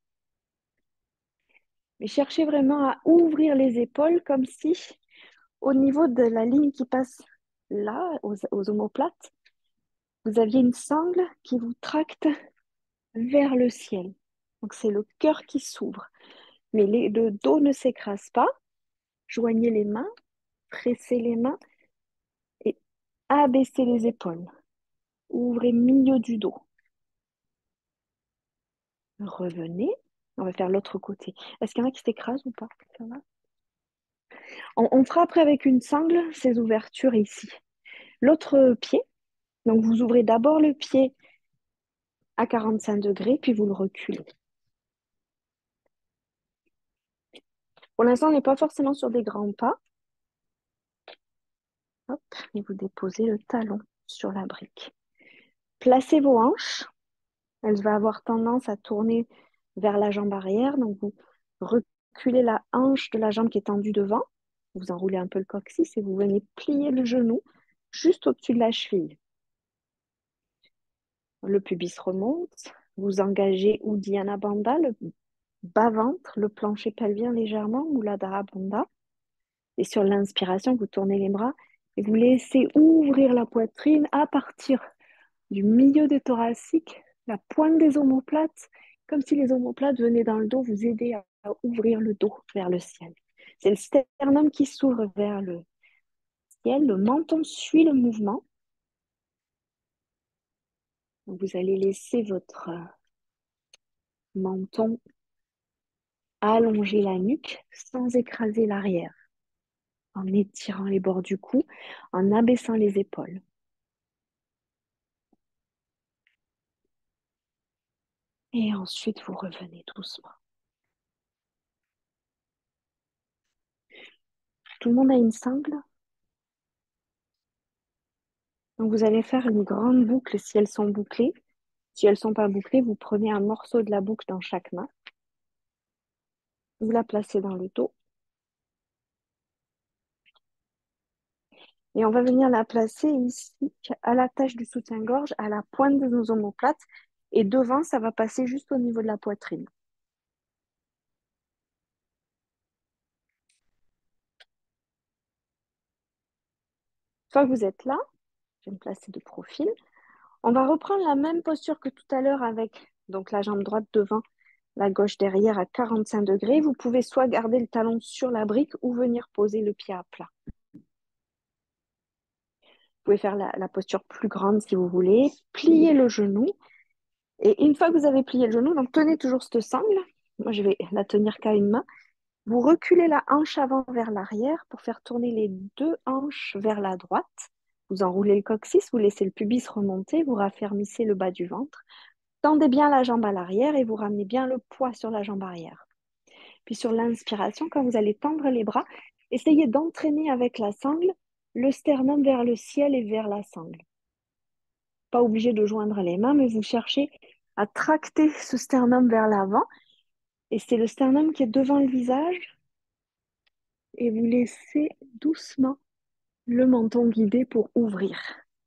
Mais cherchez vraiment à ouvrir les épaules comme si, au niveau de la ligne qui passe là, aux omoplates, vous aviez une sangle qui vous tracte vers le ciel. Donc c'est le cœur qui s'ouvre. Mais le dos ne s'écrase pas. Joignez les mains, pressez les mains et abaissez les épaules. Ouvrez milieu du dos. Revenez. On va faire l'autre côté. Est-ce qu'il y en a qui s'écrasent ou pas? Ça va. On fera après avec une sangle ces ouvertures ici. L'autre pied, donc vous ouvrez d'abord le pied à 45 degrés, puis vous le reculez. Pour l'instant, on n'est pas forcément sur des grands pas. Hop, et vous déposez le talon sur la brique. Placez vos hanches. Elle va avoir tendance à tourner vers la jambe arrière. Donc, vous reculez la hanche de la jambe qui est tendue devant. Vous enroulez un peu le coccyx et vous venez plier le genou juste au-dessus de la cheville. Le pubis remonte. Vous engagez Uddiyana Bandha, le bas-ventre, le plancher pelvien légèrement, Muladhara Bandha. Et sur l'inspiration, vous tournez les bras et vous laissez ouvrir la poitrine à partir du milieu des thoraciques, la pointe des omoplates, comme si les omoplates venaient dans le dos vous aider à ouvrir le dos vers le ciel. C'est le sternum qui s'ouvre vers le ciel, le menton suit le mouvement. Vous allez laisser votre menton allonger la nuque sans écraser l'arrière, en étirant les bords du cou, en abaissant les épaules. Et ensuite, vous revenez doucement. Tout le monde a une sangle. Donc, vous allez faire une grande boucle si elles sont bouclées. Si elles ne sont pas bouclées, vous prenez un morceau de la boucle dans chaque main. Vous la placez dans le dos. Et on va venir la placer ici, à l'attache du soutien-gorge, à la pointe de nos omoplates. Et devant, ça va passer juste au niveau de la poitrine. Une fois que vous êtes là, je vais me placer de profil. On va reprendre la même posture que tout à l'heure avec donc la jambe droite devant, la gauche derrière à 45 degrés. Vous pouvez soit garder le talon sur la brique ou venir poser le pied à plat. Vous pouvez faire la posture plus grande si vous voulez. Pliez le genou. Et une fois que vous avez plié le genou, donc tenez toujours cette sangle. Moi, je vais la tenir qu'à une main. Vous reculez la hanche avant vers l'arrière pour faire tourner les deux hanches vers la droite. Vous enroulez le coccyx, vous laissez le pubis remonter, vous raffermissez le bas du ventre. Tendez bien la jambe à l'arrière et vous ramenez bien le poids sur la jambe arrière. Puis sur l'inspiration, quand vous allez tendre les bras, essayez d'entraîner avec la sangle le sternum vers le ciel et vers la sangle. Pas obligé de joindre les mains, mais vous cherchez à tracter ce sternum vers l'avant. Et c'est le sternum qui est devant le visage. Et vous laissez doucement le menton guidé pour ouvrir.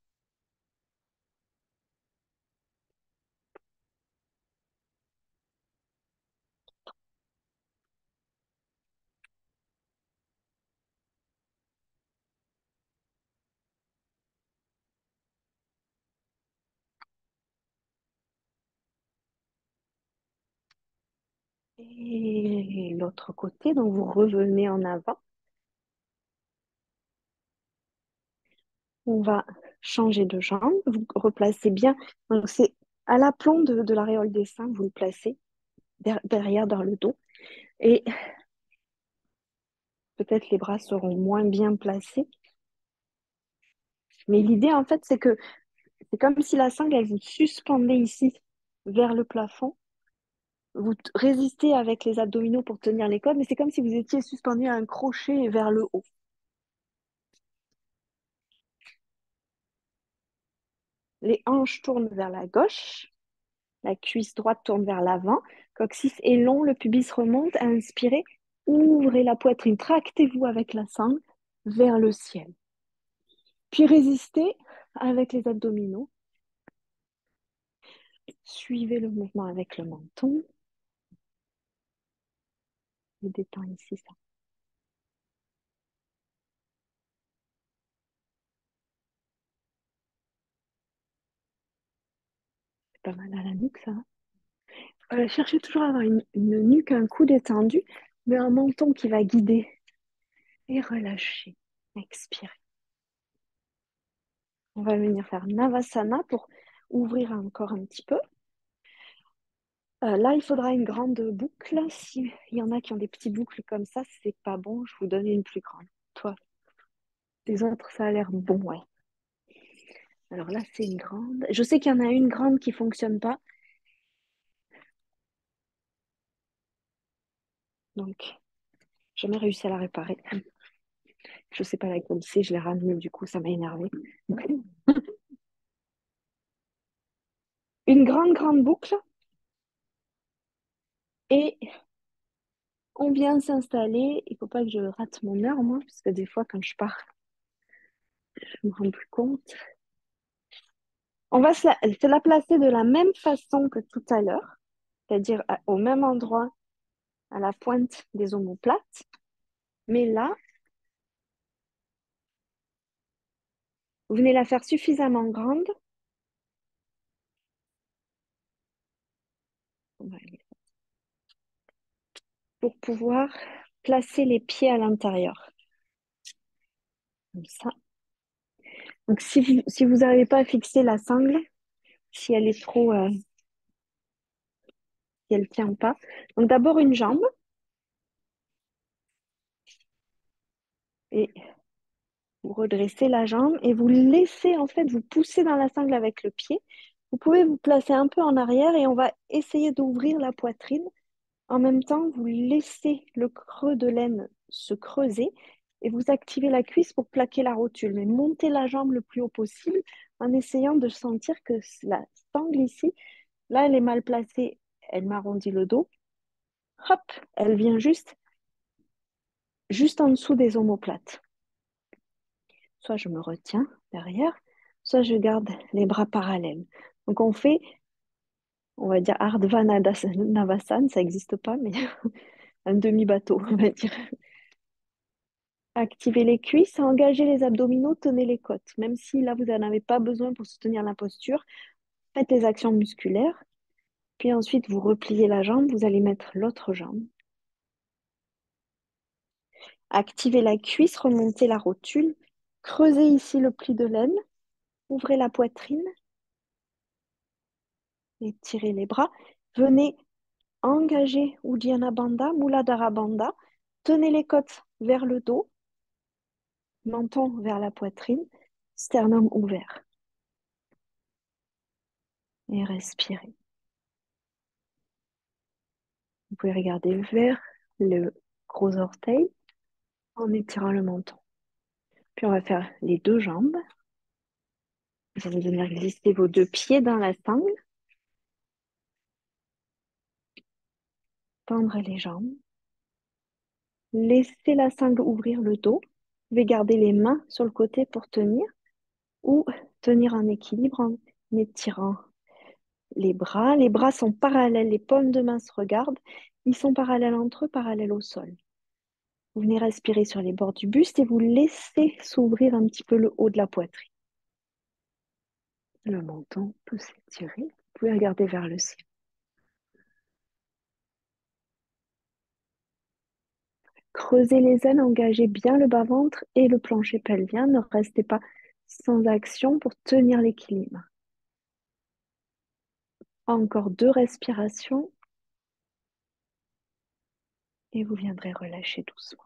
Et l'autre côté, donc vous revenez en avant. On va changer de jambe. Vous replacez bien. Donc c'est à l'aplomb de l'aréole des seins, vous le placez derrière dans le dos. Et peut-être les bras seront moins bien placés. Mais l'idée, en fait, c'est que c'est comme si la sangle, elle vous suspendait ici vers le plafond. Vous résistez avec les abdominaux pour tenir les côtes, mais c'est comme si vous étiez suspendu à un crochet vers le haut. Les hanches tournent vers la gauche, la cuisse droite tourne vers l'avant, coccyx est long, le pubis remonte, inspirez, ouvrez la poitrine, tractez-vous avec la sangle vers le ciel. Puis résistez avec les abdominaux. Suivez le mouvement avec le menton. Je détends ici ça. C'est pas mal à la nuque ça. Cherchez toujours à avoir une nuque, un cou détendu, mais un menton qui va guider. Et relâchez. Expirez. On va venir faire Navasana pour ouvrir encore un petit peu. Là, il faudra une grande boucle. S'il y en a qui ont des petits boucles comme ça, c'est pas bon. Je vous donne une plus grande. Toi, les autres, ça a l'air bon, ouais. Alors là, c'est une grande. Je sais qu'il y en a une grande qui fonctionne pas. Donc, j'ai jamais réussi à la réparer. Je sais pas laquelle c'est. Je l'ai ramenée, du coup, ça m'a énervé. Une grande, grande boucle. Et on vient s'installer. Il faut pas que je rate mon heure, moi, parce que des fois, quand je pars, je me rends plus compte. On va se la placer de la même façon que tout à l'heure, c'est-à-dire au même endroit, à la pointe des omoplates. Mais là, vous venez la faire suffisamment grande. Pour pouvoir placer les pieds à l'intérieur. Comme ça. Donc, si vous n'arrivez pas à fixer la sangle, si elle est trop, si elle ne tient pas. Donc, d'abord une jambe et vous redressez la jambe et vous laissez, en fait, vous poussez dans la sangle avec le pied. Vous pouvez vous placer un peu en arrière et on va essayer d'ouvrir la poitrine. En même temps, vous laissez le creux de l'aine se creuser et vous activez la cuisse pour plaquer la rotule. Mais montez la jambe le plus haut possible en essayant de sentir que la sangle ici, là, elle est mal placée, elle m'arrondit le dos. Hop, elle vient juste en dessous des omoplates. Soit je me retiens derrière, soit je garde les bras parallèles. Donc on fait, on va dire Ardha Navasana, ça n'existe pas, mais un demi-bateau, on va dire. Activez les cuisses, engagez les abdominaux, tenez les côtes. Même si là, vous n'en avez pas besoin pour soutenir la posture, faites les actions musculaires. Puis ensuite, vous repliez la jambe, vous allez mettre l'autre jambe. Activez la cuisse, remontez la rotule. Creusez ici le pli de l'aine. Ouvrez la poitrine. Étirez les bras. Venez engager Uddiyana Bandha, Muladhara Bandha. Tenez les côtes vers le dos. Menton vers la poitrine. Sternum ouvert. Et respirez. Vous pouvez regarder vers le gros orteil en étirant le menton. Puis on va faire les deux jambes. Vous allez venir glisser vos deux pieds dans la sangle. Tendre les jambes. Laissez la sangle ouvrir le dos. Vous pouvez garder les mains sur le côté pour tenir ou tenir en équilibre en étirant les bras. Les bras sont parallèles, les paumes de main se regardent. Ils sont parallèles entre eux, parallèles au sol. Vous venez respirer sur les bords du buste et vous laissez s'ouvrir un petit peu le haut de la poitrine. Le menton peut s'étirer. Vous pouvez regarder vers le ciel. Creusez les ailes, engagez bien le bas-ventre et le plancher pelvien. Ne restez pas sans action pour tenir l'équilibre. Encore 2 respirations et vous viendrez relâcher doucement.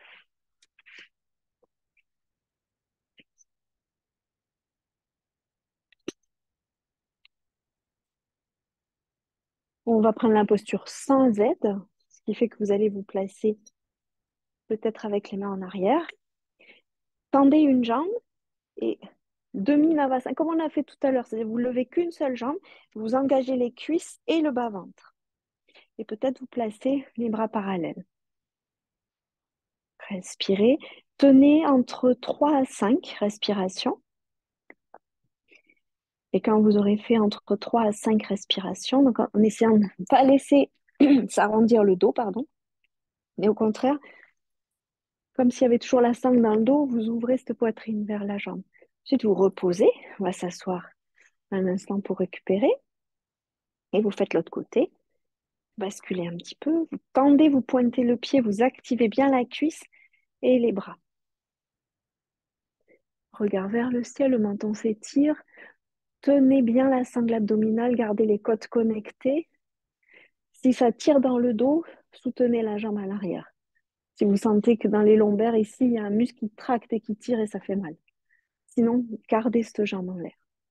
On va prendre la posture sans aide, ce qui fait que vous allez vous placer peut-être avec les mains en arrière. Tendez une jambe et demi-navasana, comme on a fait tout à l'heure, c'est-à-dire vous levez qu'une seule jambe, vous engagez les cuisses et le bas-ventre. Et peut-être vous placez les bras parallèles. Respirez. Tenez entre 3 à 5 respirations. Et quand vous aurez fait entre 3 à 5 respirations, donc en essayant de ne pas laisser s'arrondir le dos, pardon, mais au contraire, comme s'il y avait toujours la sangle dans le dos, vous ouvrez cette poitrine vers la jambe. Ensuite, vous reposez, on va s'asseoir un instant pour récupérer, et vous faites l'autre côté. Basculez un petit peu, vous tendez, vous pointez le pied, vous activez bien la cuisse et les bras. Regard vers le ciel, le menton s'étire. Tenez bien la sangle abdominale, gardez les côtes connectées. Si ça tire dans le dos, soutenez la jambe à l'arrière. Si vous sentez que dans les lombaires, ici, il y a un muscle qui tracte et qui tire et ça fait mal. Sinon, gardez cette jambe en l'air.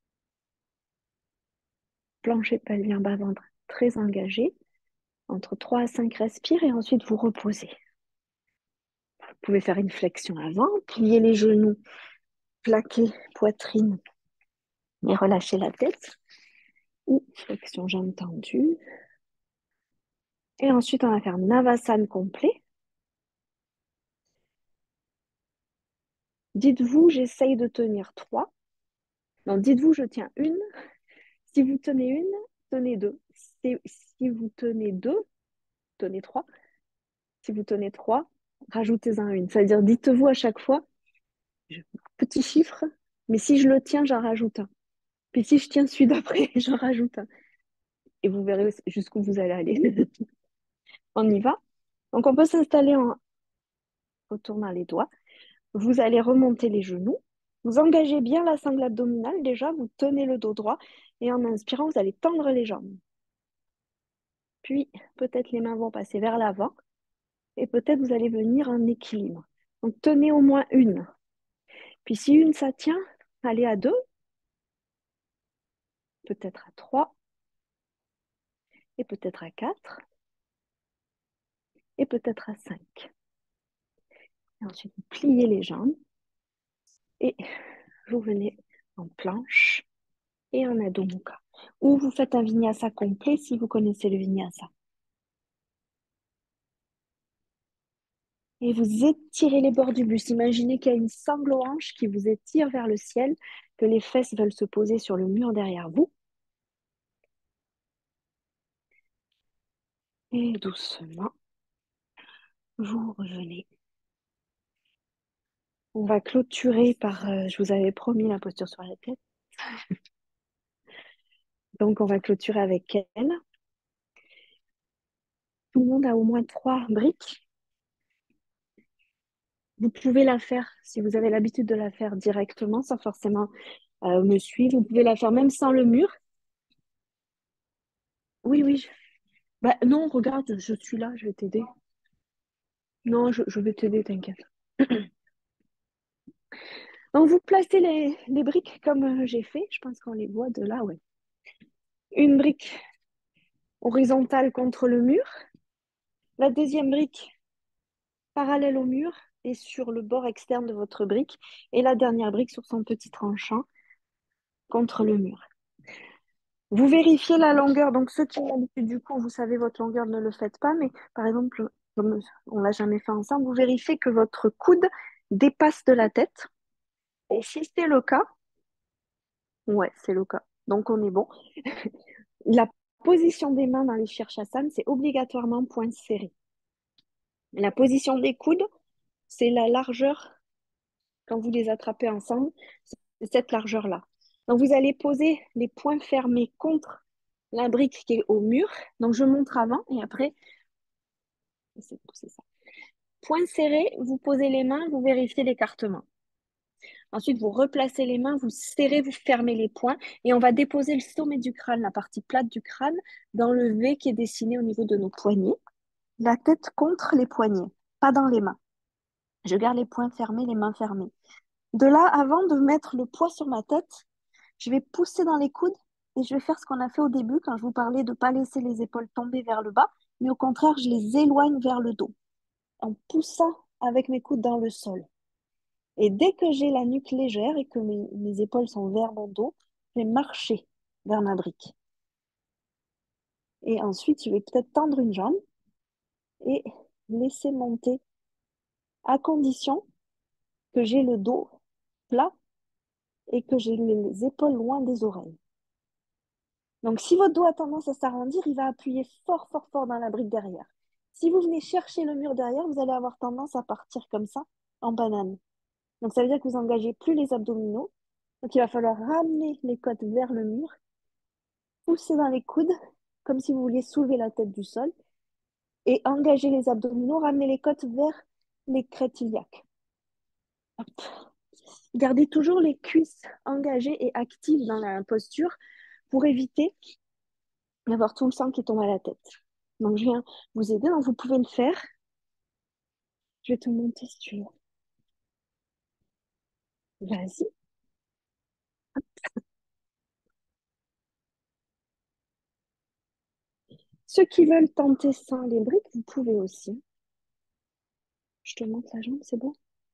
Plancher pelvien bas-ventre très engagé. Entre 3 à 5 respires et ensuite vous reposez. Vous pouvez faire une flexion avant, plier les genoux, plaquer poitrine et relâcher la tête. Ou flexion jambes tendues. Et ensuite, on va faire Navasana complet. Dites-vous, j'essaye de tenir 3. Donc, dites-vous, je tiens une. Si vous tenez une, tenez 2. Si vous tenez 2, tenez 3. Si vous tenez 3, rajoutez-en une. C'est-à-dire, dites-vous à chaque fois, petit chiffre, mais si je le tiens, j'en rajoute un. Puis si je tiens celui d'après, j'en rajoute un. Et vous verrez jusqu'où vous allez aller. On y va. Donc, on peut s'installer en retournant les doigts. Vous allez remonter les genoux. Vous engagez bien la sangle abdominale. Déjà, vous tenez le dos droit. Et en inspirant, vous allez tendre les jambes. Puis, peut-être les mains vont passer vers l'avant. Et peut-être vous allez venir en équilibre. Donc, tenez au moins une. Puis, si une, ça tient, allez à 2, peut-être à 3, et peut-être à 4, et peut-être à 5. Et ensuite, vous pliez les jambes. Et vous venez en planche et en Adho Mukha. Ou vous faites un vinyasa complet si vous connaissez le vinyasa. Et vous étirez les bords du buste. Imaginez qu'il y a une sangle aux hanches qui vous étire vers le ciel, que les fesses veulent se poser sur le mur derrière vous. Et doucement, vous revenez. On va clôturer par, je vous avais promis la posture sur la tête. Donc, on va clôturer avec elle. Tout le monde a au moins 3 briques. Vous pouvez la faire, si vous avez l'habitude de la faire directement, sans forcément me suivre. Vous pouvez la faire même sans le mur. Oui, oui. Bah, non, regarde, je suis là, je vais t'aider. Non, je vais t'aider, t'inquiète. Donc, vous placez les briques comme j'ai fait. Je pense qu'on les voit de là, ouais. Une brique horizontale contre le mur. La deuxième brique parallèle au mur et sur le bord externe de votre brique. Et la dernière brique sur son petit tranchant contre le mur. Vous vérifiez la longueur. Donc, ceux qui ont l'habitude du cours, vous savez votre longueur, ne le faites pas. Mais par exemple, comme on ne l'a jamais fait ensemble, vous vérifiez que votre coude dépasse de la tête. Et si c'est le cas, ouais, c'est le cas. Donc, on est bon. La position des mains dans les Shirshasana, c'est obligatoirement poings serrés. La position des coudes, c'est la largeur, quand vous les attrapez ensemble, c'est cette largeur-là. Donc, vous allez poser les poings fermés contre la brique qui est au mur. Donc, je montre avant et après, c'est ça. Poings serrés, vous posez les mains, vous vérifiez l'écartement. Ensuite, vous replacez les mains, vous serrez, vous fermez les poings et on va déposer le sommet du crâne, la partie plate du crâne, dans le V qui est dessiné au niveau de nos poignets. La tête contre les poignets, pas dans les mains. Je garde les poings fermés, les mains fermées. De là, avant de mettre le poids sur ma tête, je vais pousser dans les coudes et je vais faire ce qu'on a fait au début quand je vous parlais de ne pas laisser les épaules tomber vers le bas, mais au contraire, je les éloigne vers le dos en poussant avec mes coudes dans le sol. Et dès que j'ai la nuque légère et que mes épaules sont vers mon dos, je vais marcher vers ma brique. Et ensuite, je vais peut-être tendre une jambe et laisser monter à condition que j'ai le dos plat et que j'ai les épaules loin des oreilles. Donc, si votre dos a tendance à s'arrondir, il va appuyer fort, fort, fort dans la brique derrière. Si vous venez chercher le mur derrière, vous allez avoir tendance à partir comme ça, en banane. Donc, ça veut dire que vous engagez plus les abdominaux. Donc, il va falloir ramener les côtes vers le mur, pousser dans les coudes comme si vous vouliez soulever la tête du sol et engager les abdominaux, ramener les côtes vers les crêtes iliaques. Hop. Gardez toujours les cuisses engagées et actives dans la posture pour éviter d'avoir tout le sang qui tombe à la tête. Donc, je viens vous aider, donc vous pouvez le faire. Je vais te monter si tu veux. Vas-y. Ceux qui veulent tenter sans les briques, vous pouvez aussi. Je te monte la jambe, c'est bon?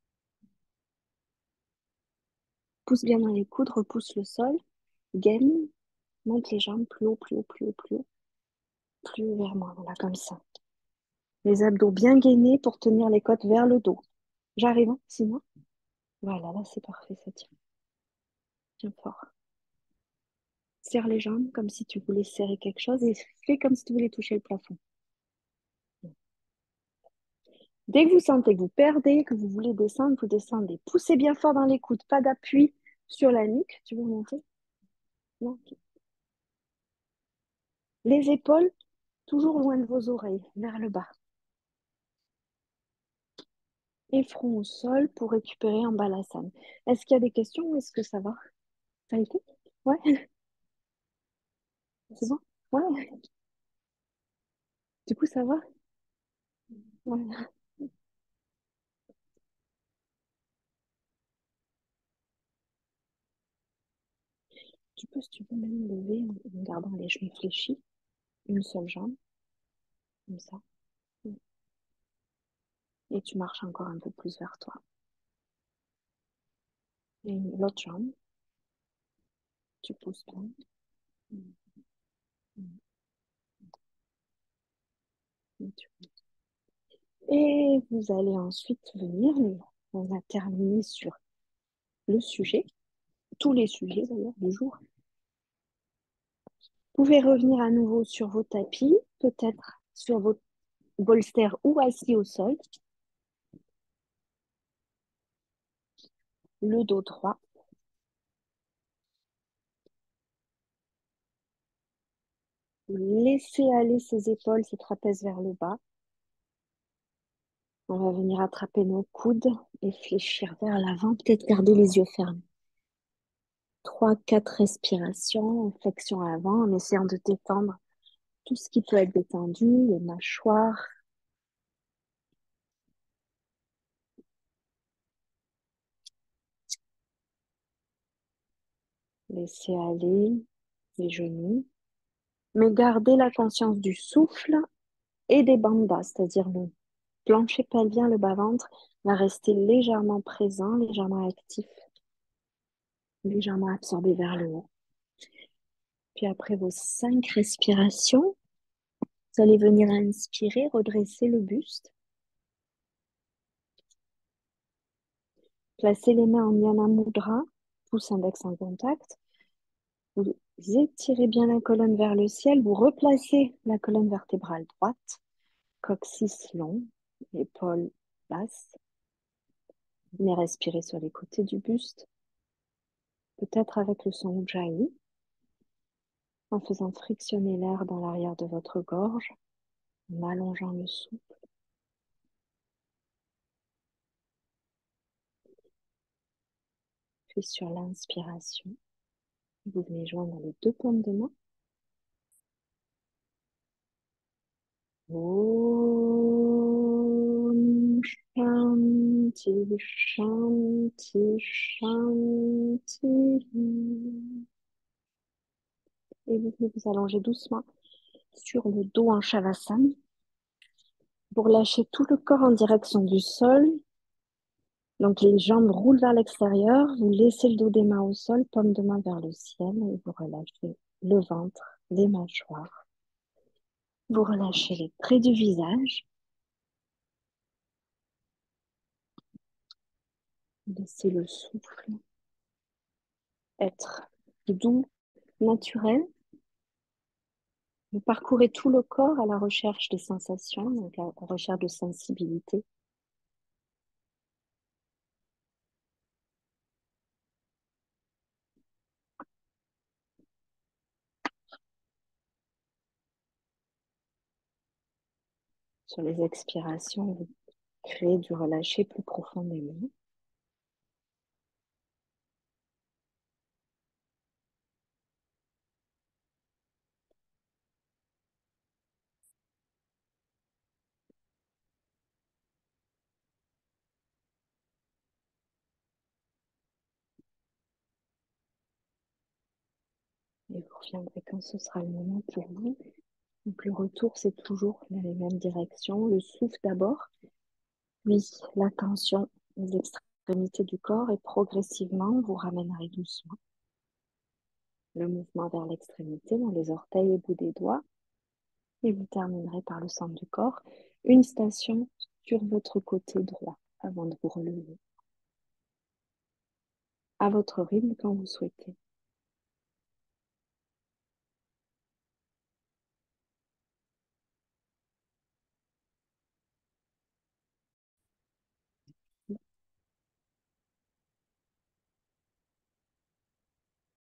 Pousse bien dans les coudes, repousse le sol, gaine, monte les jambes plus haut, plus haut, plus haut, plus haut, plus haut vers moi, voilà, comme ça. Les abdos bien gainés pour tenir les côtes vers le dos. J'arrive, hein, 6 mois. Voilà, là, c'est parfait, ça tient. Tiens fort. Serre les jambes comme si tu voulais serrer quelque chose et fais comme si tu voulais toucher le plafond. Dès que vous sentez que vous perdez, que vous voulez descendre, vous descendez. Poussez bien fort dans les coudes, pas d'appui sur la nuque. Tu veux monter? Non? Ok. Les épaules, toujours loin de vos oreilles, vers le bas. Et front au sol pour récupérer en balasane. Est-ce qu'il y a des questions ou est-ce que ça va? Ça a été? Ouais, c'est bon? Ouais, du coup, ça va? Ouais. Tu peux, si tu veux, même lever en gardant les genoux fléchis, une seule jambe, comme ça. Et tu marches encore un peu plus vers toi. Et l'autre jambe, tu pousses bien. Et vous allez ensuite venir, on va terminer sur le sujet, tous les sujets d'ailleurs du jour. Vous pouvez revenir à nouveau sur vos tapis, peut-être sur vos bolsters ou assis au sol, le dos droit. Laissez aller ses épaules, ses trapèzes vers le bas. On va venir attraper nos coudes et fléchir vers l'avant, peut-être garder les yeux fermés. 3, 4 respirations, flexion avant, en essayant de détendre tout ce qui peut être détendu, les mâchoires. Laissez aller les genoux, mais gardez la conscience du souffle et des bandas, c'est-à-dire le plancher pelvien, le bas-ventre, va rester légèrement présent, légèrement actif, légèrement absorbé vers le haut. Puis après vos 5 respirations, vous allez venir inspirer, redresser le buste. Placez les mains en Jnana Mudra, pouce index en contact. Vous étirez bien la colonne vers le ciel. Vous replacez la colonne vertébrale droite, coccyx long, épaules basses. Venez respirer sur les côtés du buste, peut-être avec le son Ujjayi, en faisant frictionner l'air dans l'arrière de votre gorge, en allongeant le souffle. Puis sur l'inspiration, vous venez joindre les deux paumes de main. Om Shanti Shanti Shanti. Et vous venez vous allonger doucement sur le dos en Shavasana pour lâcher tout le corps en direction du sol. Donc les jambes roulent vers l'extérieur, vous laissez le dos des mains au sol, paume de main vers le ciel et vous relâchez le ventre, les mâchoires. Vous relâchez les traits du visage. Laissez le souffle être doux, naturel. Vous parcourez tout le corps à la recherche des sensations, donc à la recherche de sensibilité. Sur les expirations, vous créez du relâché plus profondément. Et vous reviendrez quand ce sera le moment pour vous. Donc le retour, c'est toujours dans les mêmes directions. Le souffle d'abord, puis l'attention aux extrémités du corps et progressivement, vous ramènerez doucement le mouvement vers l'extrémité, dans les orteils et bout des doigts. Et vous terminerez par le centre du corps. Une station sur votre côté droit avant de vous relever. À votre rythme quand vous souhaitez.